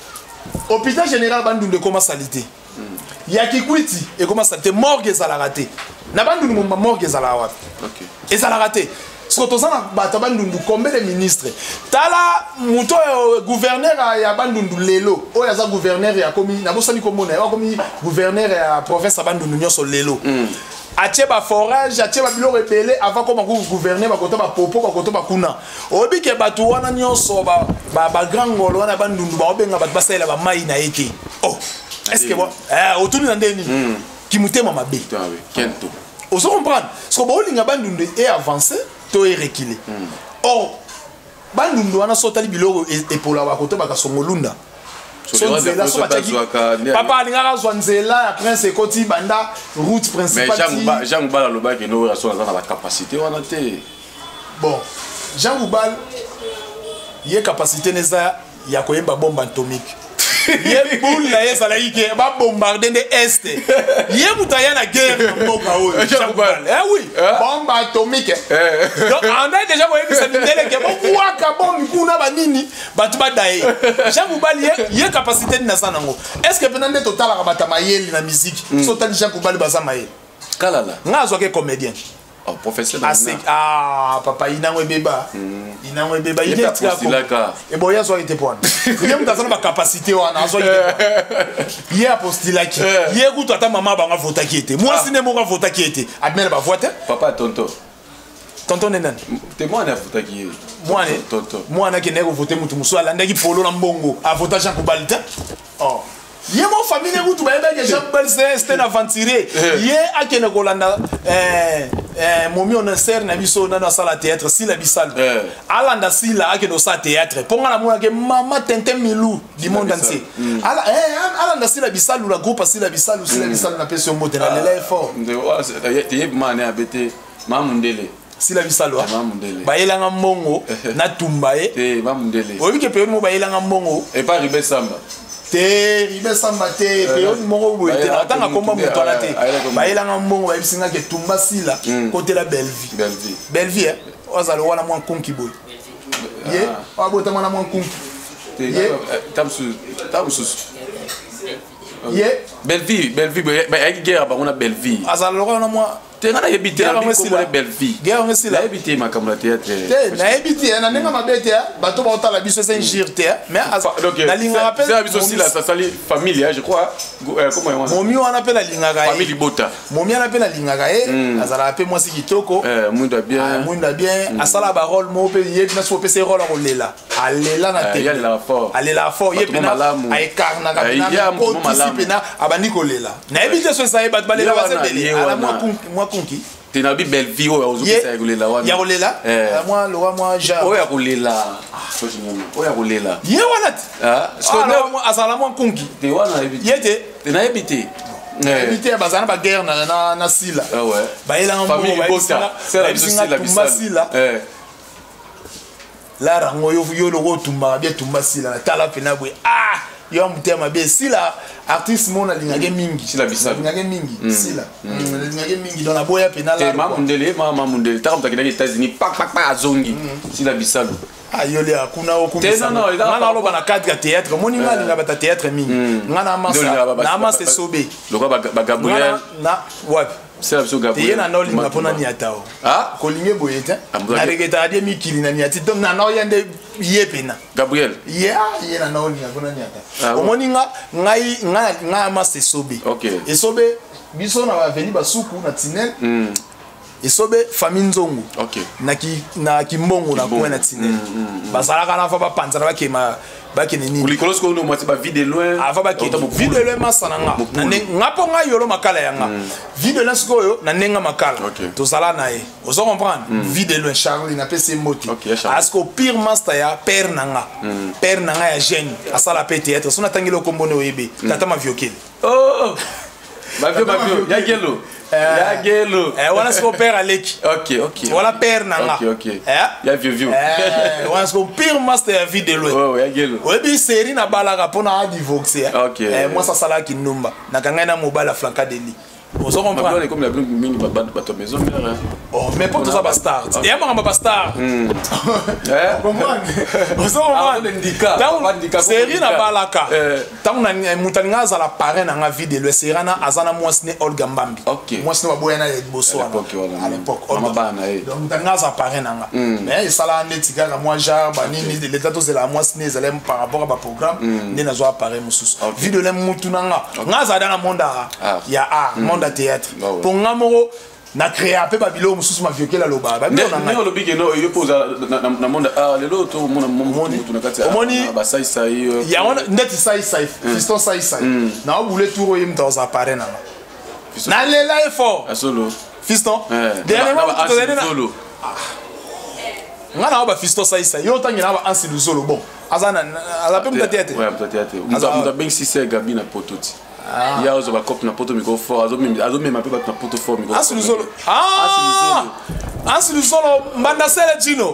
hôpital général bandundu koma salité ya Kikwiti et koma salité morgue ezalaka te na bandundu mo morgue ezalaka wapi OK ezalaka te so tozana bato bandundu combien de ministres tala muto gouverneur ya bandundu lelo oyo aza gouverneur ya komi na bosani komona ya komi gouverneur ya province bandundu nyoso lelo atie ba forage atie ba biloko ebele avant comme gouverner ba kota ba popo ba kota ba kuna obi ke batu wana nyonso ba grand ngolo wana bandundu ba obenga ba basela ba mai na eke oh est-ce que bon autour na ndeni ki mutema mabe kento on se comprendre parce que ba olinga bandundu est avancé to est reculé or bandundu wana sotali biloko epola ba kota ba kasongolunda papa alingaka zwa nzela ya prince ekoti banda route principale mais Jean Goubal alobaki no raso aza na ba capacité wana te bon Jean Goubal ye capacité neza ya koyemba bombe atomique ye boule na ye ezalaki ke babombarde nde este ye moto aya na guerre na mboka oyo oui bombe atomique donc andai déjà koyebisa mindele ke bobwaka bombe kuna banini bato bada ye Jean Goubal ye capacité nini aza nango est ce que mpena nde totalaka bato mayeli na musique so otali Jean Goubal baza mayeli kalala nga azwaki comédien professeur papa inango ebeba inetika et bon ya soki te pona ye mutu aza na bacapacité wana asoki te ye apostilaki ye kutu ata mama bango avotaki ete mwasi nde moko avotaki ete abimele bavoa te papa tonton nde nani te mwana avotaki ye mwana akendaki kovote mutu mosusu alandaki polo na mbongo avota Jean Goubal te ye mo famille kutu bayebaki Jean Goubal c'est un aventurier ye akende kolanda momi on sert na biso na sala théâtre sila bisalu alanda sila akendo sa théâtre ponga na mona ke mama Tintin Milou du monde entier alanda sila bisalu la groupe sila bisalu na peso mbote na lela effort te mane abete mamundele sila bisalu bayelanga mbongo na tumba te mamundele obi ke période mo bayelanga mbongo et pas ribe samba te ribe samba te période moko boye te atanga komba moto ana te bayelanga mbongo bayebisinga ke tumba sila côté la belle vie ozalo wana mwa konki boye ye abota mwana mwa konki tamsu belle vie guerre on a belle vie azala lokona moi tenga na yebite na comme la belle vie guerre ngesi la yebite makamla théâtre te na yebite na nenga mabete bato ba otala biso c'est girte mais na linga rappelle c'est biso aussi la ça sali famille je crois comment on momi on appelle la linga famille bota momi on appelle la linga azala appelle moi si kitoko munda bien asala ba rôle mo pe yeb na so pe c'est rôle rolela alela na te alela fort yeb na ay karna ka na ko tisipena abani kolela na yebite so ça bat balela ba se bele ala moi conquis tu n'as belle vie ou ya kolela wana ya kolela moi le roi moi ja o ya kolela o ya kolela ye wana parce que moi asala moi conquis te wana yete te na yebite éviter bazana ba guerre na sila ah ouais ba ela famille bota c'est la sila la rango yo lo tumba bien tumba sila tala pena boy yo mutema be sila artiste mona lingage mingi sila bisala lingage mingi sila lingage mingi dans la boya pena la mama mundele ta comme ta kina États-Unis pak azongi sila bisala ayole akuna okumisa ngana lo bana cadre théâtre moni ngana bata théâtre mingi ngana masa sobe lokwa ba Gabriel na wapi c'est la Gabriel te na no linga pona ni atao ko linge boyete na regeta ade mikili na ni ati donc na no yende yepena Gabriel ye na no linga pona ni ata omoni ngai masa sobe esobe biso na ba veni basuku na tinel esobe famille nzongo na kimbongo na kwa na tinel bazalaka na fa ba panzana ba kema bakene nini kulikolo sko no mati ba vide loin ava ba kene vide loin masana nga ngapo nga yolo makala yanga vide loin sko yo na nenga makala to sala na e ozo comprendre vide loin Charlie na pese moti asko pire master ya père nanga ya jeune asala pe théâtre sona tangilo kombone oyebe tata ma viokele oh ma vio ya gelo wana siko père aleki wala père nanga ya vieux wana siko pire master ya vie de loin oyebi série na balaka mpona adivoxe moi ça sala kinumba nakangai na mobile flanka deli ozo comprendre comme la mingi bato maison mère mais pour tout ça ba star ya mama ba star comprendre ozo comprendre série na balaka tant na mutaninga za la parrain na vie de loin série na azana moisne Olga Mbambi moisne baboya na liboso à l'époque donc mutaninga za parrain na mais sala netika ka moi genre banini de l'état to la moisne zalem par rapport à ba programme ne na zo appareil mususu vie de loin mutunanga ngaza dans le monde ya da théâtre pour ngamoro na créer un peu babilo mususu ma viokela loba babilo na nga lobi ke no yo poza na monde lelo to mona tunakati ba sai ya on net sai fiston sai na obule tour yim dans appareil na lela effort solo fiston dernièrement solo ngana ba fiston sai yo tangi na ba ansi solo bon azana azape mta théâtre muta ben si c'est Gabi na pototi ya ozo ba cop na poto micro fort azo même un peu na poto fort micro ansi solo mbanda sele jino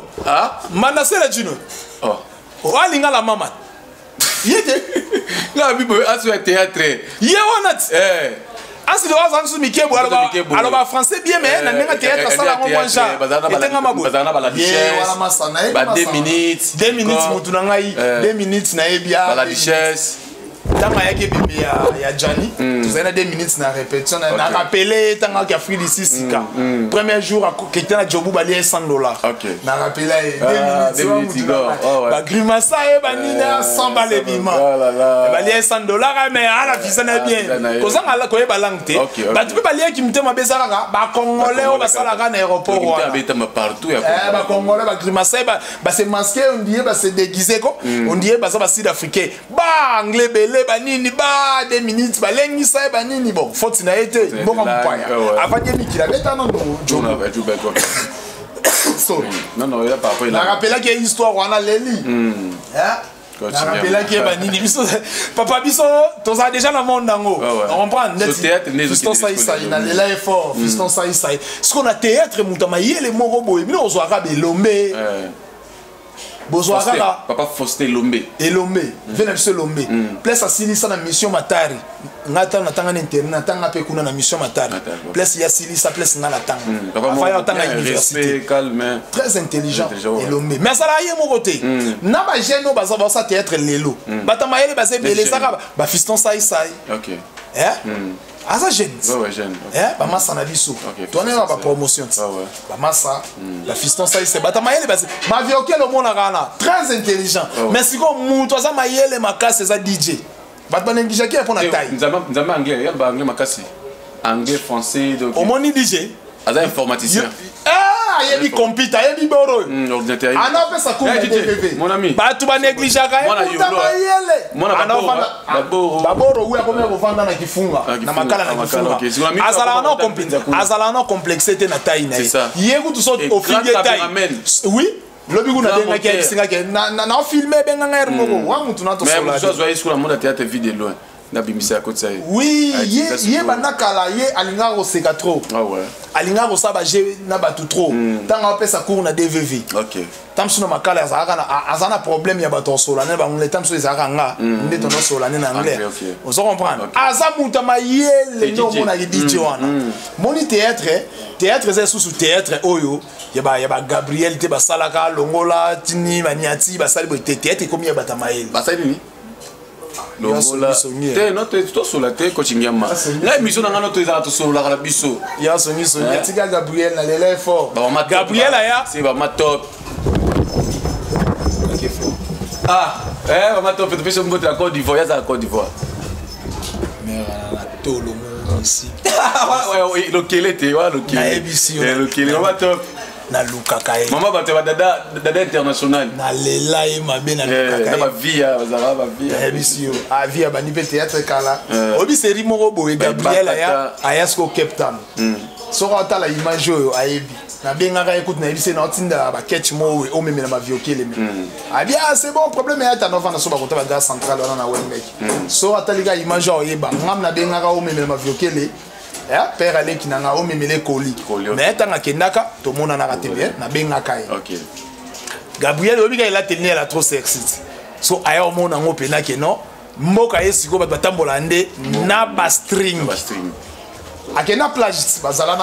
walinga la mama yete la bibo aso ya théâtre ye wanat ansi lo azansu mikebo aloba français bien mais na nenga théâtre sala ngo mwanja etenga mabo bazana ba la richesse ba 2 minutes mutuna ngai 2 minutes na ebia la richesse tanga yake bébé ya Johnny tu as 2 minutes na répétition na rappelé tanga ki Afrique d'ici sika premier jour que était na jobu bali $100 na rappelé 2 minutes ba grimace e ba nina 100 balles bima bali $100 mais ala visa na bien kozanga la koyeba langue te ba tu peux bali ki mutema bezaka ba congolais o ba sala ka na aéroport wana ba partout ya ba congolais ba grimace ba se masquer on dit ba se déguiser ko on dit ba ça ba sud-africain ba anglais belé banini ba 2 minutes balengisa banini bon faute na été bon mpaya afanye mikila beta non jona ba juba ko so non il a pas la rappela que histoire wana leli na rappela que banini biso papa biso to ça déjà dans monde dango on comprend net fiston ça na lela effort fiston ça ce qu'on a théâtre mutama yele moko boye bino ozwaka belombe bozwa kaka papa Faustin Lombe Elombe vena biso Lombe place asilisa na mission Matari ngata na tanga na internet na tanga pe kuna na mission Matari place ya silisa place ngala tanga afaya tanga université calme très intelligent Elombe mais ça la yé mo côté na ba jeune baza ba sa théâtre lelo batama yele baze belé saka ba fiston sai OK asa jeune ouais jeune ba massa na biso toné ba promotion ba massa la fiston ça c'est batama yele basi ma vie auquel le monde a très intelligent mais si comme mutu asa mayele makasi za DJ batana ngija ki pour na taille nzamba anglais ya ba anglais makasi anglais français donc au moni DJ asa informaticien yebi computer yebi boro ordinateur ana pesa ko mon ami batu ba négligaka baboro uya komela kofanda na kifunga na makala na kifunga azala na complexité na taille na ye kutu so ofige taille oui lobi kuna denga ki singa ke na filmer benga ngere moko wa mutu na to sola mais so zo sur la mode théâtre vidéo loin na bimisa côté ça oui ye banakala ye alinga ko seka trop ah ouais alinga ko saba je na batu trop tanga pesa cours na DVV OK tamsu na makala azana problème ya bato sola ne ba ngule tamsu ezaka nga ndeto no sola ne na anglais on se comprendre aza muta mayele no mona DJ wana moni théâtre c'est sous théâtre oyo ya ba Gabriel te ba salaka longola tini maniati ba sali bo théâtre comme ya bata mayele ba sali ni longola te no te to sola te coaching yama la émission na ngano to ezala to sola la biso ya songi tika Gabriel na lele fort Gabriel ya c'est ba ma top ma top fait faire un Côte d'Ivoire, il y a Côte d'Ivoire. Mais la tolo ici. Ouais, le kélé était, le kélé, on va top. Na luka kai. Maman ba te ba dada international. Na lela e mabe na luka kai. Na ba via, bazara ba via. Ebisi yo. A via ba ni pe théâtre kala. Obi seri moko boye Gabriel aya sko Cape Town. So ko ta la image yo ayebi. Na benga écoute na ebisi na otinda ba catch mo o memela ma viokele me. Ah bien c'est bon problème ya ta nova na so ba kota ba gaz central na Welbeck. So ataliga image yo yeba ngam na benga o memela ma viokele. Père allé qui n'a pas memele colis mais tanga kendaka to mona na raté bien na benga kai OK Gabriel obiga il a tenu la trop sexy so aya o mona ngo pena ke non mboka esiko ba tambola nde na ba string akena plage bazala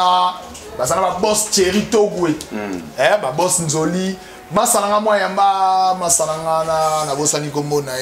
ba boss Thierry Togwe ba boss Nzoli masalanga moya mba masalanga na bosani kombo na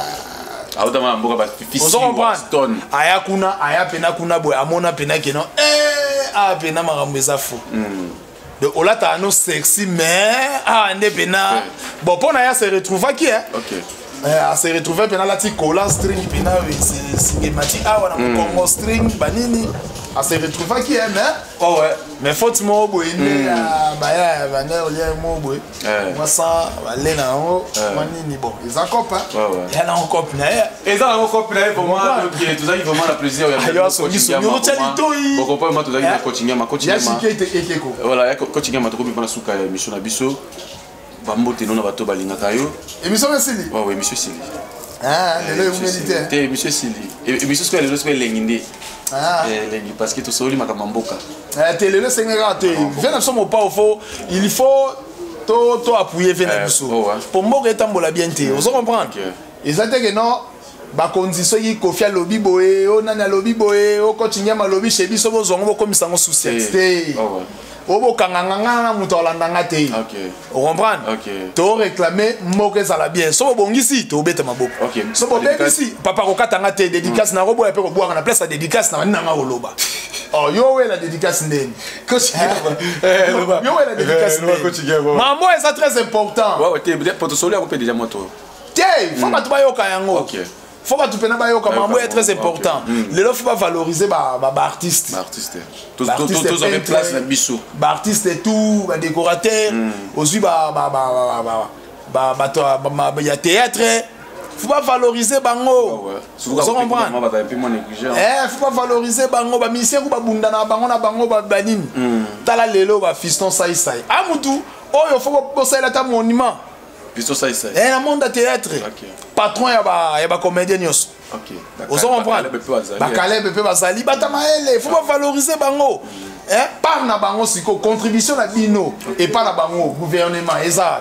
autama mboka ba fisi Stone aya pena kuna boy amona pena ke non pena makambo eza fou de olata no sexy mais ande pena bon pona ya se retrouver qui OK se retrouver pena la ti cola string pena c'est cinématique wana Congo string banini se retrouver qui mais faut mo boy ne ya bana olia mo boy moi ça aller na ngo manini bon ils en cop il y a en cop na et ça en cop na pour moi donc tout ça il vraiment la plaisir il y a beaucoup pas moi tout ça il coaching ma voilà coaching ma to ko bana suka mission na biso ba mbote non na bato balinga kayo émission Sili ouais monsieur Sili le militaire te monsieur Sili et monsieur ce que le lenginde parce que tout ça oli makamboka télé le sengera te vena somo pas au faux il faut to appuyer vena biso pour moko etambola bien te vous comprendre exactement que non ba condition yi Kofia lobi boye o nana lobi boye o coaching ya malobi chebi so bozongo bokomisa ngo souci te obo kanganga na muto alandanga te on comprendre to réclamer moko ezala bien so bongisi to beta maboko so bobebisi papa ko katanga te dédicace na robo ya pe ko boaka na place ya dédicace na nanga oloba oh yo we la dédicace ndeni coach yo we la dédicace mambo est très important ouais te pour te solo ko déjà moto te faut pas to bayoka yango faut pas tout peine ba yoka mambo est très important le faut pas valoriser ba artiste tous ont place na biso ba artiste et tout ba décorateur aussi ba ya théâtre faut pas valoriser bango faut comprendre faut pas valoriser bango ba musicien ko ba bunda na bango ba banini tala lelo ba fiston sai amutu oyo faut pas ça ta monument Piston ça un monde de théâtre patron ya ba comédien nyos on comprend ba Caleb pe bazali batama ele faut pas valoriser bango par na bango siko contribution na bino et pas na bango gouvernement eza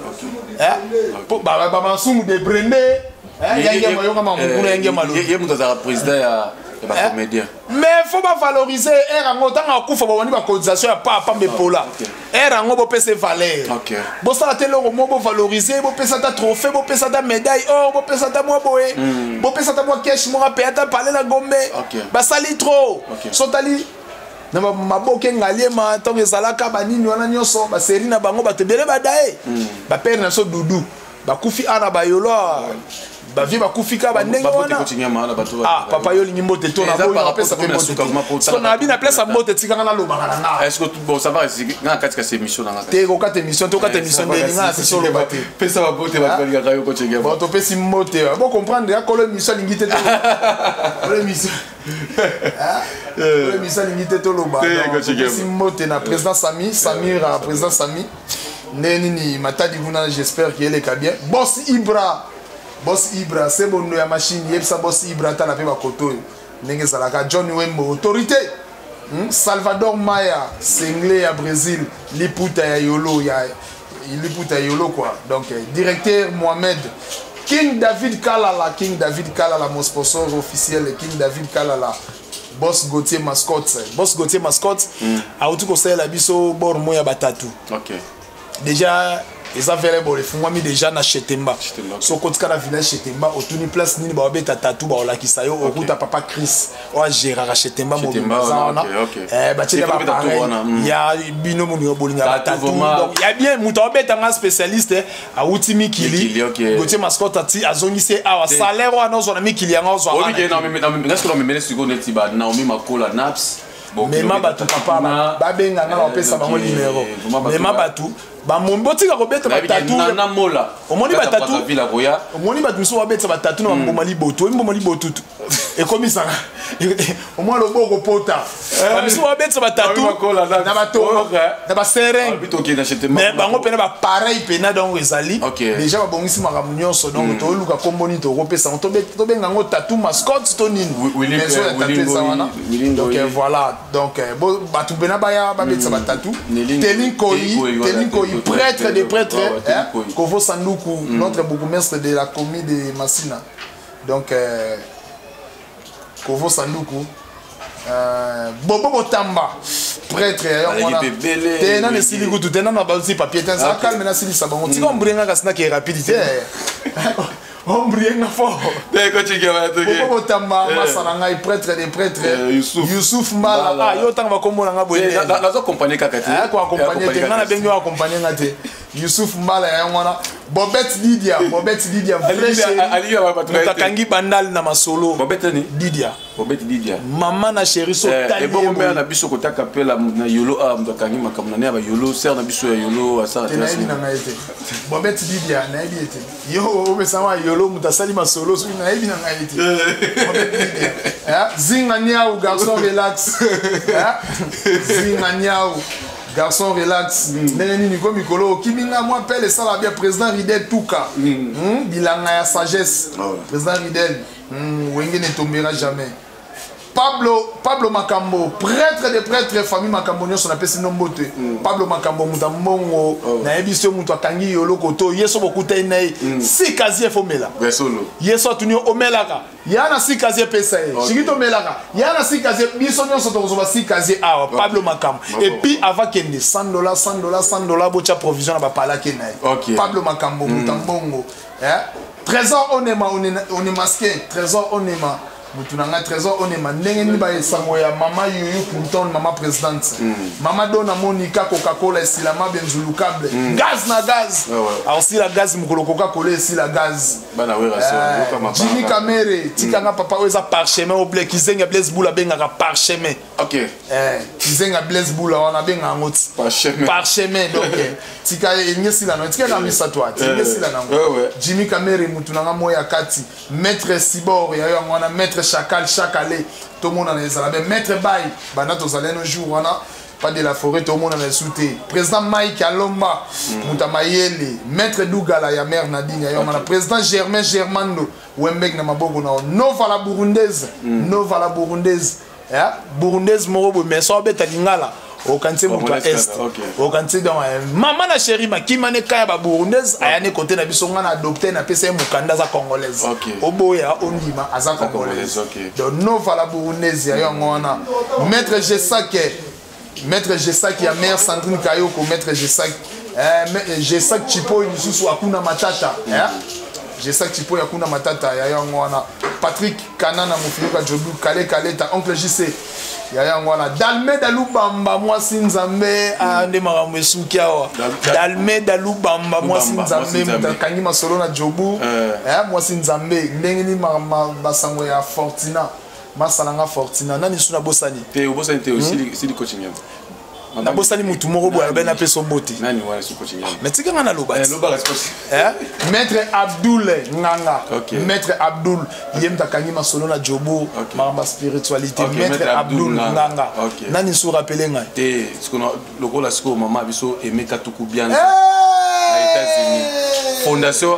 ba masumu de brende yange mayoka mamukuna yange malo ye muto za président ya ba comédien mais faut pas valoriser erango tanga kufa ba wani ba cotisation ya papa mbepola erango bo pese valeur bo sala te longo mo bo valoriser bo pesa ta trophée bo pesa ta médaille or bo pesa ta mo boye bo pesa ta mo cash mo pa ta parler na gombe ba sali trop sotali na maboke ngaliema tongo ezalaka banini wana nyonso ba série na bango batebele badae ba père na so dudu ba kufi ana ba yolo ba vie ba kufika ba ndenge wana papa yo lingi mbote to na boyo pesa pe mbote so na bina place mbote tikanga na loba na est-ce que bon ça va nga katika ces émissions na te ko kata émission de linga c'est solo ba te pesa ba bote ba ko linga yo ko chenge bon to pesi mbote bo comprendre ya ko le émission lingi te to le émission le émission lingi te to loba pesi mbote na président Samir président Sami neni matadi vuna j'espère qu'il est bien Boss Ibra, c'est bon ya machine, yebsa Boss Ibra ta la pe ba koto. Ndenge zalaka John Wembo autorité. Salvador Maya, Senglé ya Brésil, Liputa ya Yolo quoi. Donc directeur Mohamed King David Kalala mon sponsor officiel King David Kalala. Boss Gauthier mascotte. A outu ko la biso bor moya batatu. OK. Déjà ils avaient les fonds mis déjà na Chetemba so kotika na village Chetemba autour place nini ba beta tatou ba la kisayo au route papa Chris o Gérard Chetemba mo ba tshela ba pareil ya bino mo yo bolinga ba tatou donc ya bien muta beta nga spécialiste a outi mikili Gauthier mascotte ati azongise a salaire wana zo na mikili nga zo wana oui non est-ce que me mele siko neti ba Naomi Makola Naps mema batu papa ba benga nga opesa bango numéro mema batu ba mombotika ko beta batatu na mola omoni batatu omoni batu miso ba beta batatu na mboma liboto e komisa omoni loboko pota miso ba beta batatu na bato na ba sereng mais bango pena ba pareil pena donc ezali déjà ba bongisi makamu nyonso donc to luka komboni to kopesa to benga ngo tatou mascotte to nini donc voilà donc batu pena ba beta batatu Telinkoyi prêtre des prêtres, Kovo Sanduku, notre bourgmestre de la commune de Massina. Donc, Kovo Sanduku, Bobo Tamba, prêtre, Tena ne siligu tout, Tena na balsi papier, Tena calme na sili sabon. Tu vas m'briller na qui rapidité. On brille na fort. Bobo Tamba, Masarangai, prêtre des prêtres, Youssouf Mbala. Ah, yo tanga komona nga boye. Nazo accompagner kakati. Ah, ko accompagner te ngana bengo accompagner ngate. Youssouf Mbala ya ngwana. Bobette Lydia fresh. Ali ya ba takangi bandal na masolo. Bobette ni Lydia. Maman na chérie so tali. Et bon mère na biso ko takapela na yolo a mtakangi makamna ne ba yolo ser na biso ya yolo asa atlas. Na ngaite. Bobette Lydia na ebiete. Yo obesama yolo mutasali masolo so na ebi na ngaite. Bobette Lydia. Zinga niao garçon relax. Zinga niao garçon relax. Neni ko mikolo kiminga moi appelle ça la bien président Ridel Touka. Bilanga ya sagesse. Président Ridel. Wenge ne tombera jamais. Pablo Makambo, prêtre des prêtres, famille Makambo, nous sommes appelés Nombote. Pablo Makambo, Moutambo, Naebisio Mouta Kangi, Yolo Koto, Yeso Bokute Nei, si casier Fomela. Yeso Tunio Omelaka, Yana si casier Pesae, Chigito Melaka, Yana si casier, Bisonio Sotozoba si casier, Pablo Makambo. Et puis avant qu'il y ait $100, Bocha provision à Pala Kenai. Pablo Makambo, Moutambongo. Trésor Onema, on est masqué, Trésor Onema. Mutunanga trésor onema ndenge ni ba esango ya mama yuyu Clinton mama présidente mama dona Monica Coca-Cola esilama benzulu câble gaz na gaz aussi la gaz mukolo Coca-Cola esi la gaz bana wera so kama Jimmy Kamere tikanga papa oza parchemin au blé kizenga Blaise Boula benga parchemin kizenga Blaise Boula wana benga ngoti parchemin donc tika ngesi la no tika na misa toi ngesi la nango Jimmy Kamere mutunanga moya kati maître Sibor ya wana maître Chacal, Chacalé, tout le monde en est là. Mais maître Baye, Banato Zalen un jour, pas de la forêt, tout le monde en est souté. Président Mike Alomba, Moutamayele, maître Dougala, Yamer Nadine, président Germain Germando, Wembek Namabogo, Nova la Burundaise, burundaise moko mais so beta lingala au kanti muto est au kanti donc maman na chérie makimane kaya ba burundaise ayane côté na biso ngana adopté na pesa mukanda za congolaise oboya ondima aza congolaise donc nova la burundaise ya ngona maître Gessak ya mère Sandrine Kayoko maître Gessak Chipo isusu akuna matata Gessak Chipo yakuna matata ya ngona Patrick Kanana Mufika Jobu Kale Kaleta oncle JC ya ngwana Dalmeda Lubamba mwasi nzambe ande makambo esukia wa Dalmeda Lubamba mwasi nzambe mutakangi masolo na Jobu mwasi nzambe ndenge ni basango ya Fortina masalanga Fortina nani suna bosani te bosani te aussi li coaching na bosani mutu moko boya bena peso mbote nani wala su coaching mais tika ngana loba loba la coaching maître Abdul Nganga maître Abdul yemta kangi masolo na Jobu maramba spiritualité maître Abdul Nganga nani su rappeler ngai te ce qu'on a lokola siko mama biso Emeka Tuku Bianza na États-Unis fondation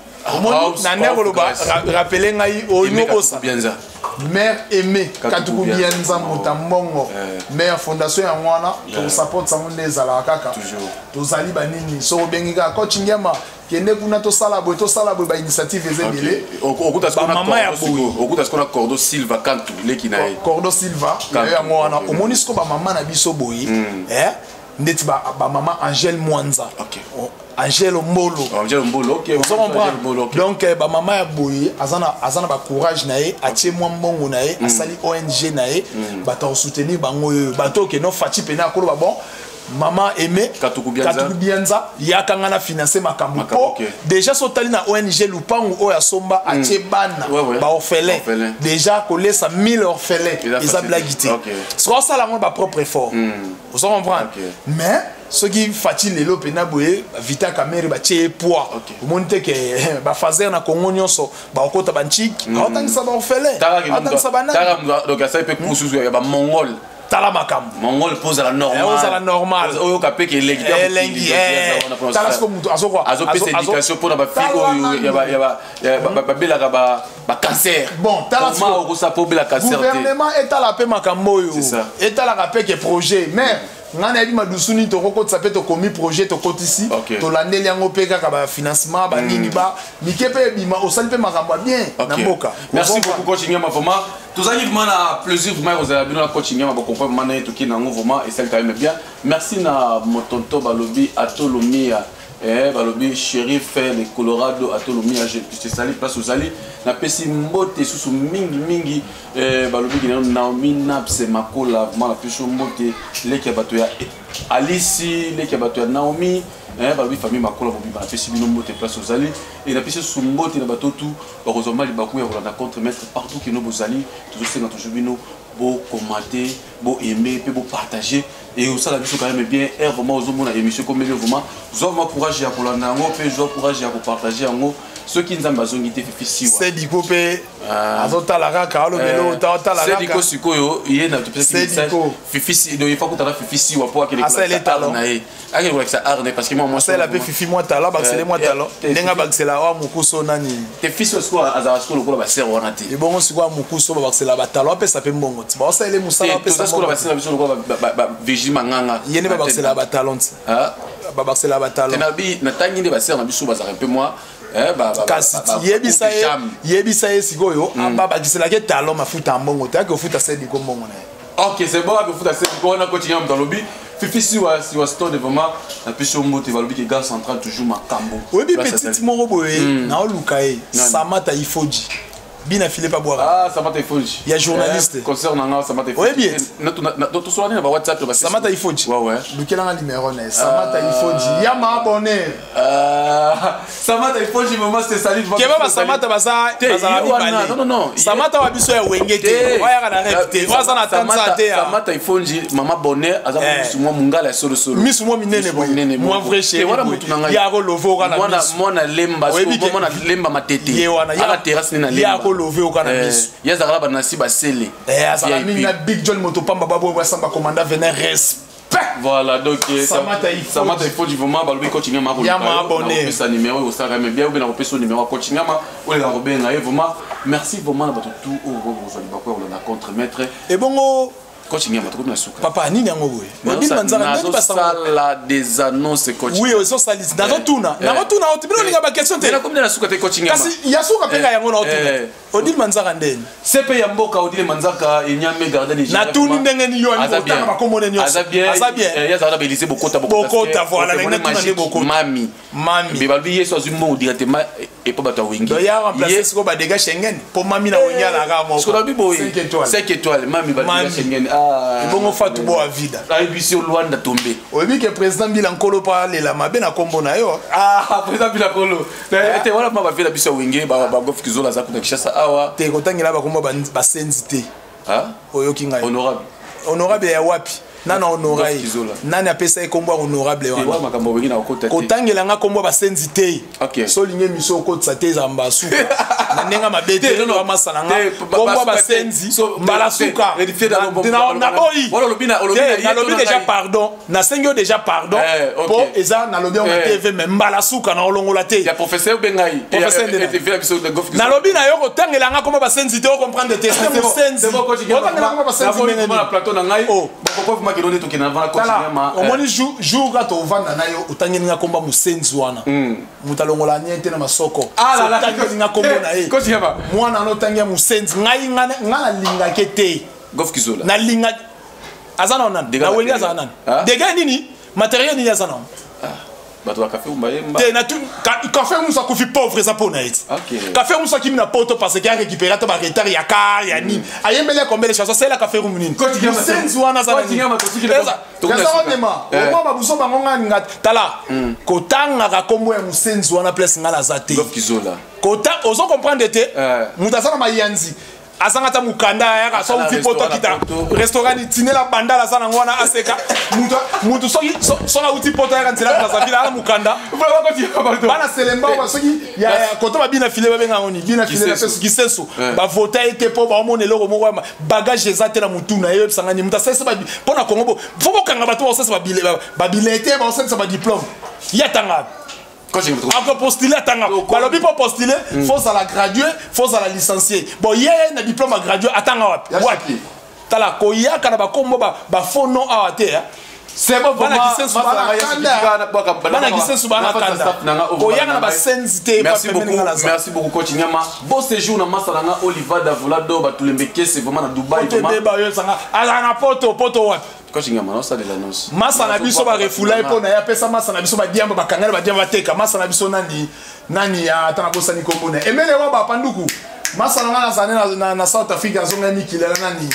na ndeko loba rappeler ngai oyobosa Bianza mère aimée Katuku Bianza Mutambongo mère fondation ya mwana to support sango ndezala kaka tozali banini so bengika coaching yama kende kuna to sala boy ba initiative ezebele okuta skona Cordo Silva Kantu leki na Cordo Silva ya mwana omoni sko ba mama na biso boyi ndeti ba mama Angèle Mwanza Angèle Mbolo vous comprenez donc ba mama ya boye azana ba courage na ye atie mwa mbongo na ye asali ONG na ye bato soutenir bango bato ke no fati pena ko ba bon maman aimé Katuku Bianza yakanga na financer makambo po déjà sotali na ONG Lupangu oya somba atie bana ba orphelin déjà ko laissa 1000 orphelins ils a blagité so ça la ba propre effort vous comprenez mais ce qui fatigue les lopena boye vita kamere ba tie poids monte que ba fazer na Congo nyonso ba okota banchiki otangisa ba orphelin otangisa bana donc ça peut kususu ya ba mongol tala makam mongol pose à la normale oyo kapé que lengi tala sko muto azokwa pesa éducation pour na ba fille ya ba bela ba cancer bon tala sko ko sa po bela cancer gouvernement etala pe makambo yo etala kapé que projet mais ngana yadi madusuni to koko tsape to komi projet to kotisi to landeli yango pe kaka ba financement ba nini ba mikepe bima osali pe makambo bien na mboka merci beaucoup coach Nyama vraiment tozali vraiment na plaisir vraiment rozala bino na coach Nyama ba comprendre mana to ki nango vraiment et celle quand même bien merci na motonto balobi atolomia balobi shérif le Colorado atolomia je sali place ozali na pesi mbote susu mingi balobi ki Naomi Napse makola vraiment la peso mbote leki ya bato ya Alice leki ya bato ya Naomi balobi famille makola bobi ba pesi bino mbote place ozali et na pesi su mbote na bato tout ba kozoma libaku ya kolanda contre maître partout que nous bozali tozosenga toujours bino beau commenter beau aimer pe beau partager et ça la biso quand même bien vraiment aux hommes émission comme vraiment vous avez courage ya kolanda ngo pe vous courage ya partager ngo ceux qui nous ont besoin de fifi c'est du coupe azota la raka alo melo ta la raka c'est du sikoyo yena tu peux fifi do il faut que tu fifi wa pour que les talents avec ça arne parce que moi c'est la fifi moi talent baxele moi talent nenga baxela wa mukuso nani te fifi siko aza siko ko ba ser wana te et bon siko mukuso ba baxela ba talent pe ça pe mbongo ti ba ça ele musala pe ça siko ba ser biso ko ba vigile manganga yene ba baxela ba talent ba baxela ba talent tenabi na tangi ne ba ser na biso ba za un peu moi kasi yebisa ye sikoyo babakiselaki talent mafuta mbongo te ake ofuta sediko mbongo na ye ok c'est bon ake ofuta sediko wana coaching dans lobby fifi siwa stone vraiment na piso mbote balobi ke gare central toujours makambo oyebi petite moko boye na oluka ye Samata Ifoji bina filé pas boire Samata Ifoji il y a journaliste concert nanga Samata Ifoji oui bien notre soir na WhatsApp Samata Ifoji ouais lequel a numéro na Samata Ifoji ya ma abonné Samata Ifoji maman c'est salut keba ba Samata baza non Samata wa biso ya wengete wa ya na répéter wa za na tanza te Samata Ifoji maman bonheur aza mo mungala solo misu mo minene boye moi vrai chéri ya ko lovo kana mona lemba matete ya terrasse ni na lové au cannabis. Il y a Zara Banassi Basele. Il Big John Motopamba Babo Samba commandant venait respect. Voilà donc Samata Ifoji vraiment balobi coaching ma abonné. Ça numéro au ça même bien ou bien on peut son numéro coaching ma ou la robe na vraiment merci vraiment à tout on a contre maître et bon coaching papa nini yango boye des annonces coaching oui ils sont salis dans tuna na tuna otibino linga ba question te combien la suka te coaching kasi yasuka penga yango na tuna odile manzaka ndeni sepe ya mboka odile manzaka inyame garder les na tuni ndenge ni yo otanga bakomone nyonso azabien yaza belise bokota voilà na tuna ne bokota mami bebalbi yeso azumo directement et pas bata wingi do ya remplacer siko ba dégâts Schengen pour mami na wonya la ga moko 5 étoiles mami ba dégâts Schengen bongo fatu bo avida ayebisi Luanda tombe oyebi ke président Bila Nkolo pa lela mabe na kombo na yo président Bila Nkolo ete wala ma bafela biso wingi ba gof kizola za kuna kishasa awa te kotangela ba kombo ba senzi te oyoki ngai honorable ya wapi nana honorable nani apesa kombo honorable wana makambo wingi na okota te kotangela nga kombo ba senzi te so linge miso okotsa te za mbasu na nenga mabete no masana nga kombo ba senzi mbala suka na boyi wala lobina na lobi déjà pardon na sengyo déjà pardon po eza na lobi on TV même mbala suka na olongola te ya professeur bengai na lobi na yo kotangela nga kombo ba senzi te o comprendre te c'est senzi kotangela kombo ba senzi na plateau na ngai omoni jour gato ovanda na yo otangeli nga komba mosenzi wana mutalongola niente na masoko otangeli nga kombo na ye mwana ano otangi ya mosenzi ngai nga nalingaki te nalinga aza na onani na wengi aza nani dega nini matériel nini aza na café musa kufi pauvre eza mpona eti café musa kimi na poto parce que arécupéra to baretard ya kar ya nini ayembeli akombele chanson sela café room nini mosenzi wana aza nanima omwa babuso bango nga ninga tala kotangaka kombo ya mosenzi wana place nga naza te ozo comprendre te moto aza na mayanzi asangata mukanda yaka so uti poto kita restaurant itinela bandala sana ngwana aseka mutu soka uti poto yaka ntila plaza vila ala mukanda bana selemba ba soki ya koto ba bina file ba benga ngoni bina file na pesu kisesu ba vota ete po ba omone loko moko bagage ezate na mutu na yo sangani muta sese ba pona kongo foko kanga bato ba sese ba bilete ba sese ba diplôme yatanga encore postuler attends balobi pour postuler faut ça la graduer faut ça la licencier bon hier na diplôme à graduer attends wapi tala ko yaka na ba kombo ba faux nom a te c'est bon bana kisensu bana kanda ko yaka na ba senzité merci beaucoup coach Nyama bon séjour na masalanga Oliva Davulado batulembeke c'est vraiment na Dubaï ba yo sanga ala na poto wapi coach Nyama ça de l'annonce masa na biso ba refula epo na ya pesa masa na biso ba diamba ba kangala ba diamba teka masa na biso nani ya atana bosa ni komona emele wa ba panduku masa na zane na South Africa zonga ni kilela nani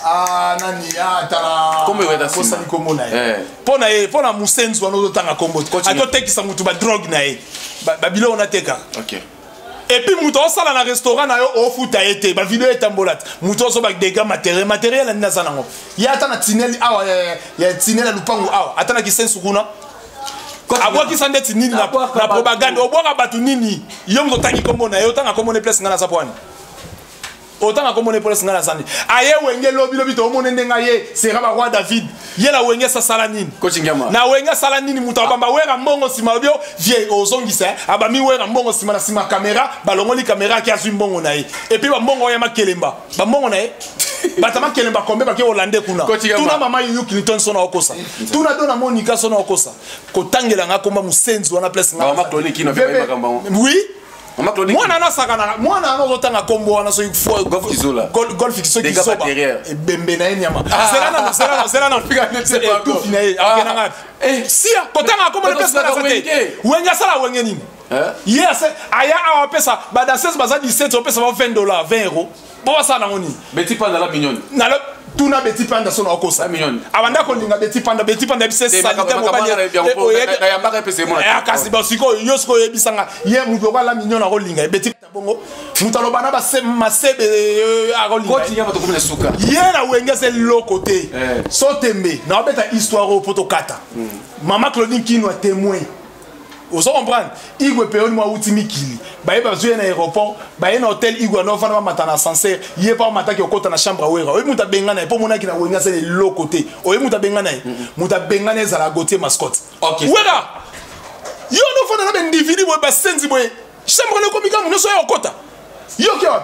tala kombe weda bosa ni komona pona musenzi wana otanga kombo ato tekisa mutu ba drogue na ye ba bilo ona teka et puis muto osala na restaurant na yo ofuta ete ba video etambolata muto oso ba dégâts matériel na nasa nango ya ata na tineli awa ya tinela lupangu awa ata na kisensu kuna abwa kisande tinini na propagande obwaka batu nini yo mto tangi kombo na yo tanga kombo ne place ngana sapwani otanga kombo ne place ngana sandi aye wenge lobi to omone ndenga ye sera ba roi David ye la wenge sa sala nini na wenge sala nini muto bamba wera mbongo sima bio vie ozongisa abami wera mbongo sima na sima caméra balongoli caméra ki azu mbongo na ye et puis ba mbongo ya makelemba ba mbongo na ye batama kelemba kombe ba ke Hollande kuna tuna mama yu Clinton sona okosa tuna dona Monica sona okosa kotangela nga komba musenzi wana place nga mama chronique no beba kamba oui mwana na sakana mwana na otanga kombo wana so golf kizola golf kizola kisoba bembe na nyama sera na fika c'est tout fini akena ngapi sia kotanga kombo le pesa na sate wenga sala wenge nini yes aya awa pesa ba dans 16 baza 17 on pesa $20 €20 bo ça na ngoni beti panda la mignon na le tuna beti panda sona okosa mignon abanda ko linga beti panda bise salite mo bali na yambaka pesa mo ya kasi basiko yosko yebisanga ye muto kwa la mignon na ko linga beti bongo mutalo bana ba masebe a ko linga ko tinya bato komena suka ye na wenge c'est le côté so tembe na beta histoire au poto kata mama Claudine Kino a témoin. Vous comprenez? Igwe peoni mwa uti mikili. Baye bazuye na aéroport, baye na hôtel Igwe no fana matana ascenseur, yé pa mataki okota na chambre wera. Oyi muta bengana po mona ki na wenga c'est le côté. Oyi muta bengana muta bengana za la Gautier mascotte. OK. Wera. Yo no fana na ben individu bo ba senzi bo. Chambre no komika muno so ya okota. Yo ke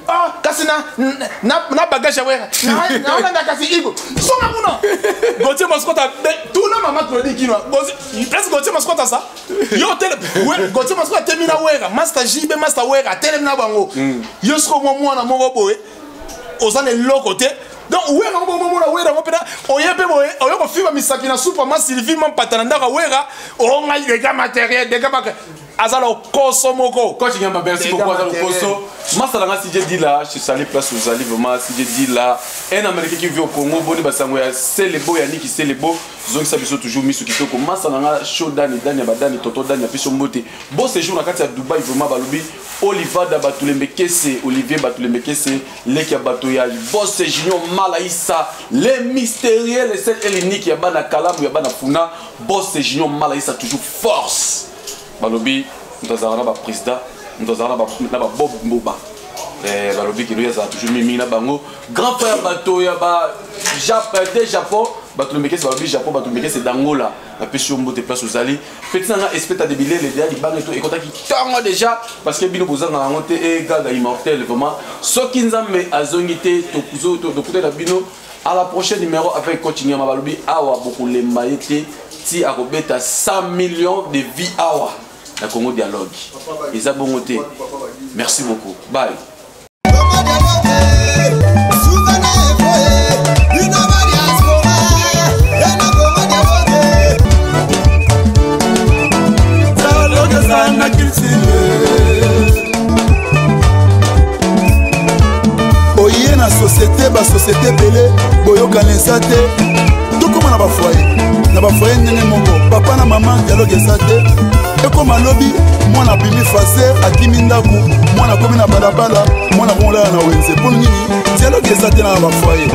ah kasi na bagage ya wera na kasi igo songa kuna Gauthier Mascota tuna mama Claudie Kinwa presque Gauthier Mascota ça yo tele Gauthier Mascota termina wera master JB master wera tele na bango yo sko mwana moko boye ozana loko te donc wera mona wera mopena oyebe boye oyoko fiba misaki na super ma Sylvie mam patanda ka wera onga les gars matériel des gars azalo koso moko quand tu viens merci beaucoup azalo koso masalanga si j'ai dit là je salue place aux ali vraiment si j'ai dit là un américain qui vit au Congo boni basango ya selebo ya niki selebo zongi ça biso toujours misu kitoko masalanga show dani ya badani toto dani ya piso mbote bon séjour na kati ya Dubai vraiment balobi Oliver da Batulembe Kese Olivier Batulembe Kese leki ya bato ya boss junior Malaïsa les mystérieux les sept unique ya bana kalamu ya bana funa boss junior Malaïsa toujours force balobi ntazana ba président ntazana ba Bob Mboba balobi ki loya toujours mimi na bango grand frère bato ya ba Japon bato le Kese balobi Japon bato le Kese d'Angola la pêche mbote place aux ali petit na espèce de billet les dia di bango et konta ki tango déjà parce que bino bozanga na ngote et gaga immortel vraiment soki nzambe azongité to kuta la bino à la prochaine numéro avec continuer ma balobi awa beaucoup les maïté ti akobeta 100 millions de vies awa na Congo dialogue ils a bongoté merci beaucoup bye oye na société ba société belé boyokanisa te tokoma na bafoye ndenge moko papa na mama dialogue eza te ekoma lobi mwana bimi faser akimi ndaku mwana komi na balabala mwana komolala na wenze mpo nini dialogue eza te na bafoye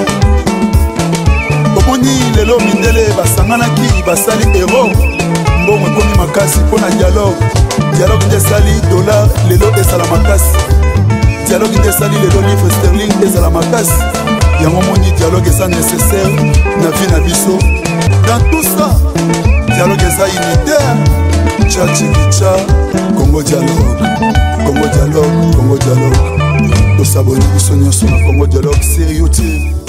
omoni lelo mindele basanganaki basali ero mbongo ekomi makasi mpo na dialogue nde esali dollar lelo ezala makasi dialogue nde esali lelo livre sterling ezala makasi yango moni dialogue eza nécessaire na vie na biso dans tout ça dialogue eza unitaire tchachikicha Congo dialogue tosaboni biso nyonso na Congo dialogue sur YouTube.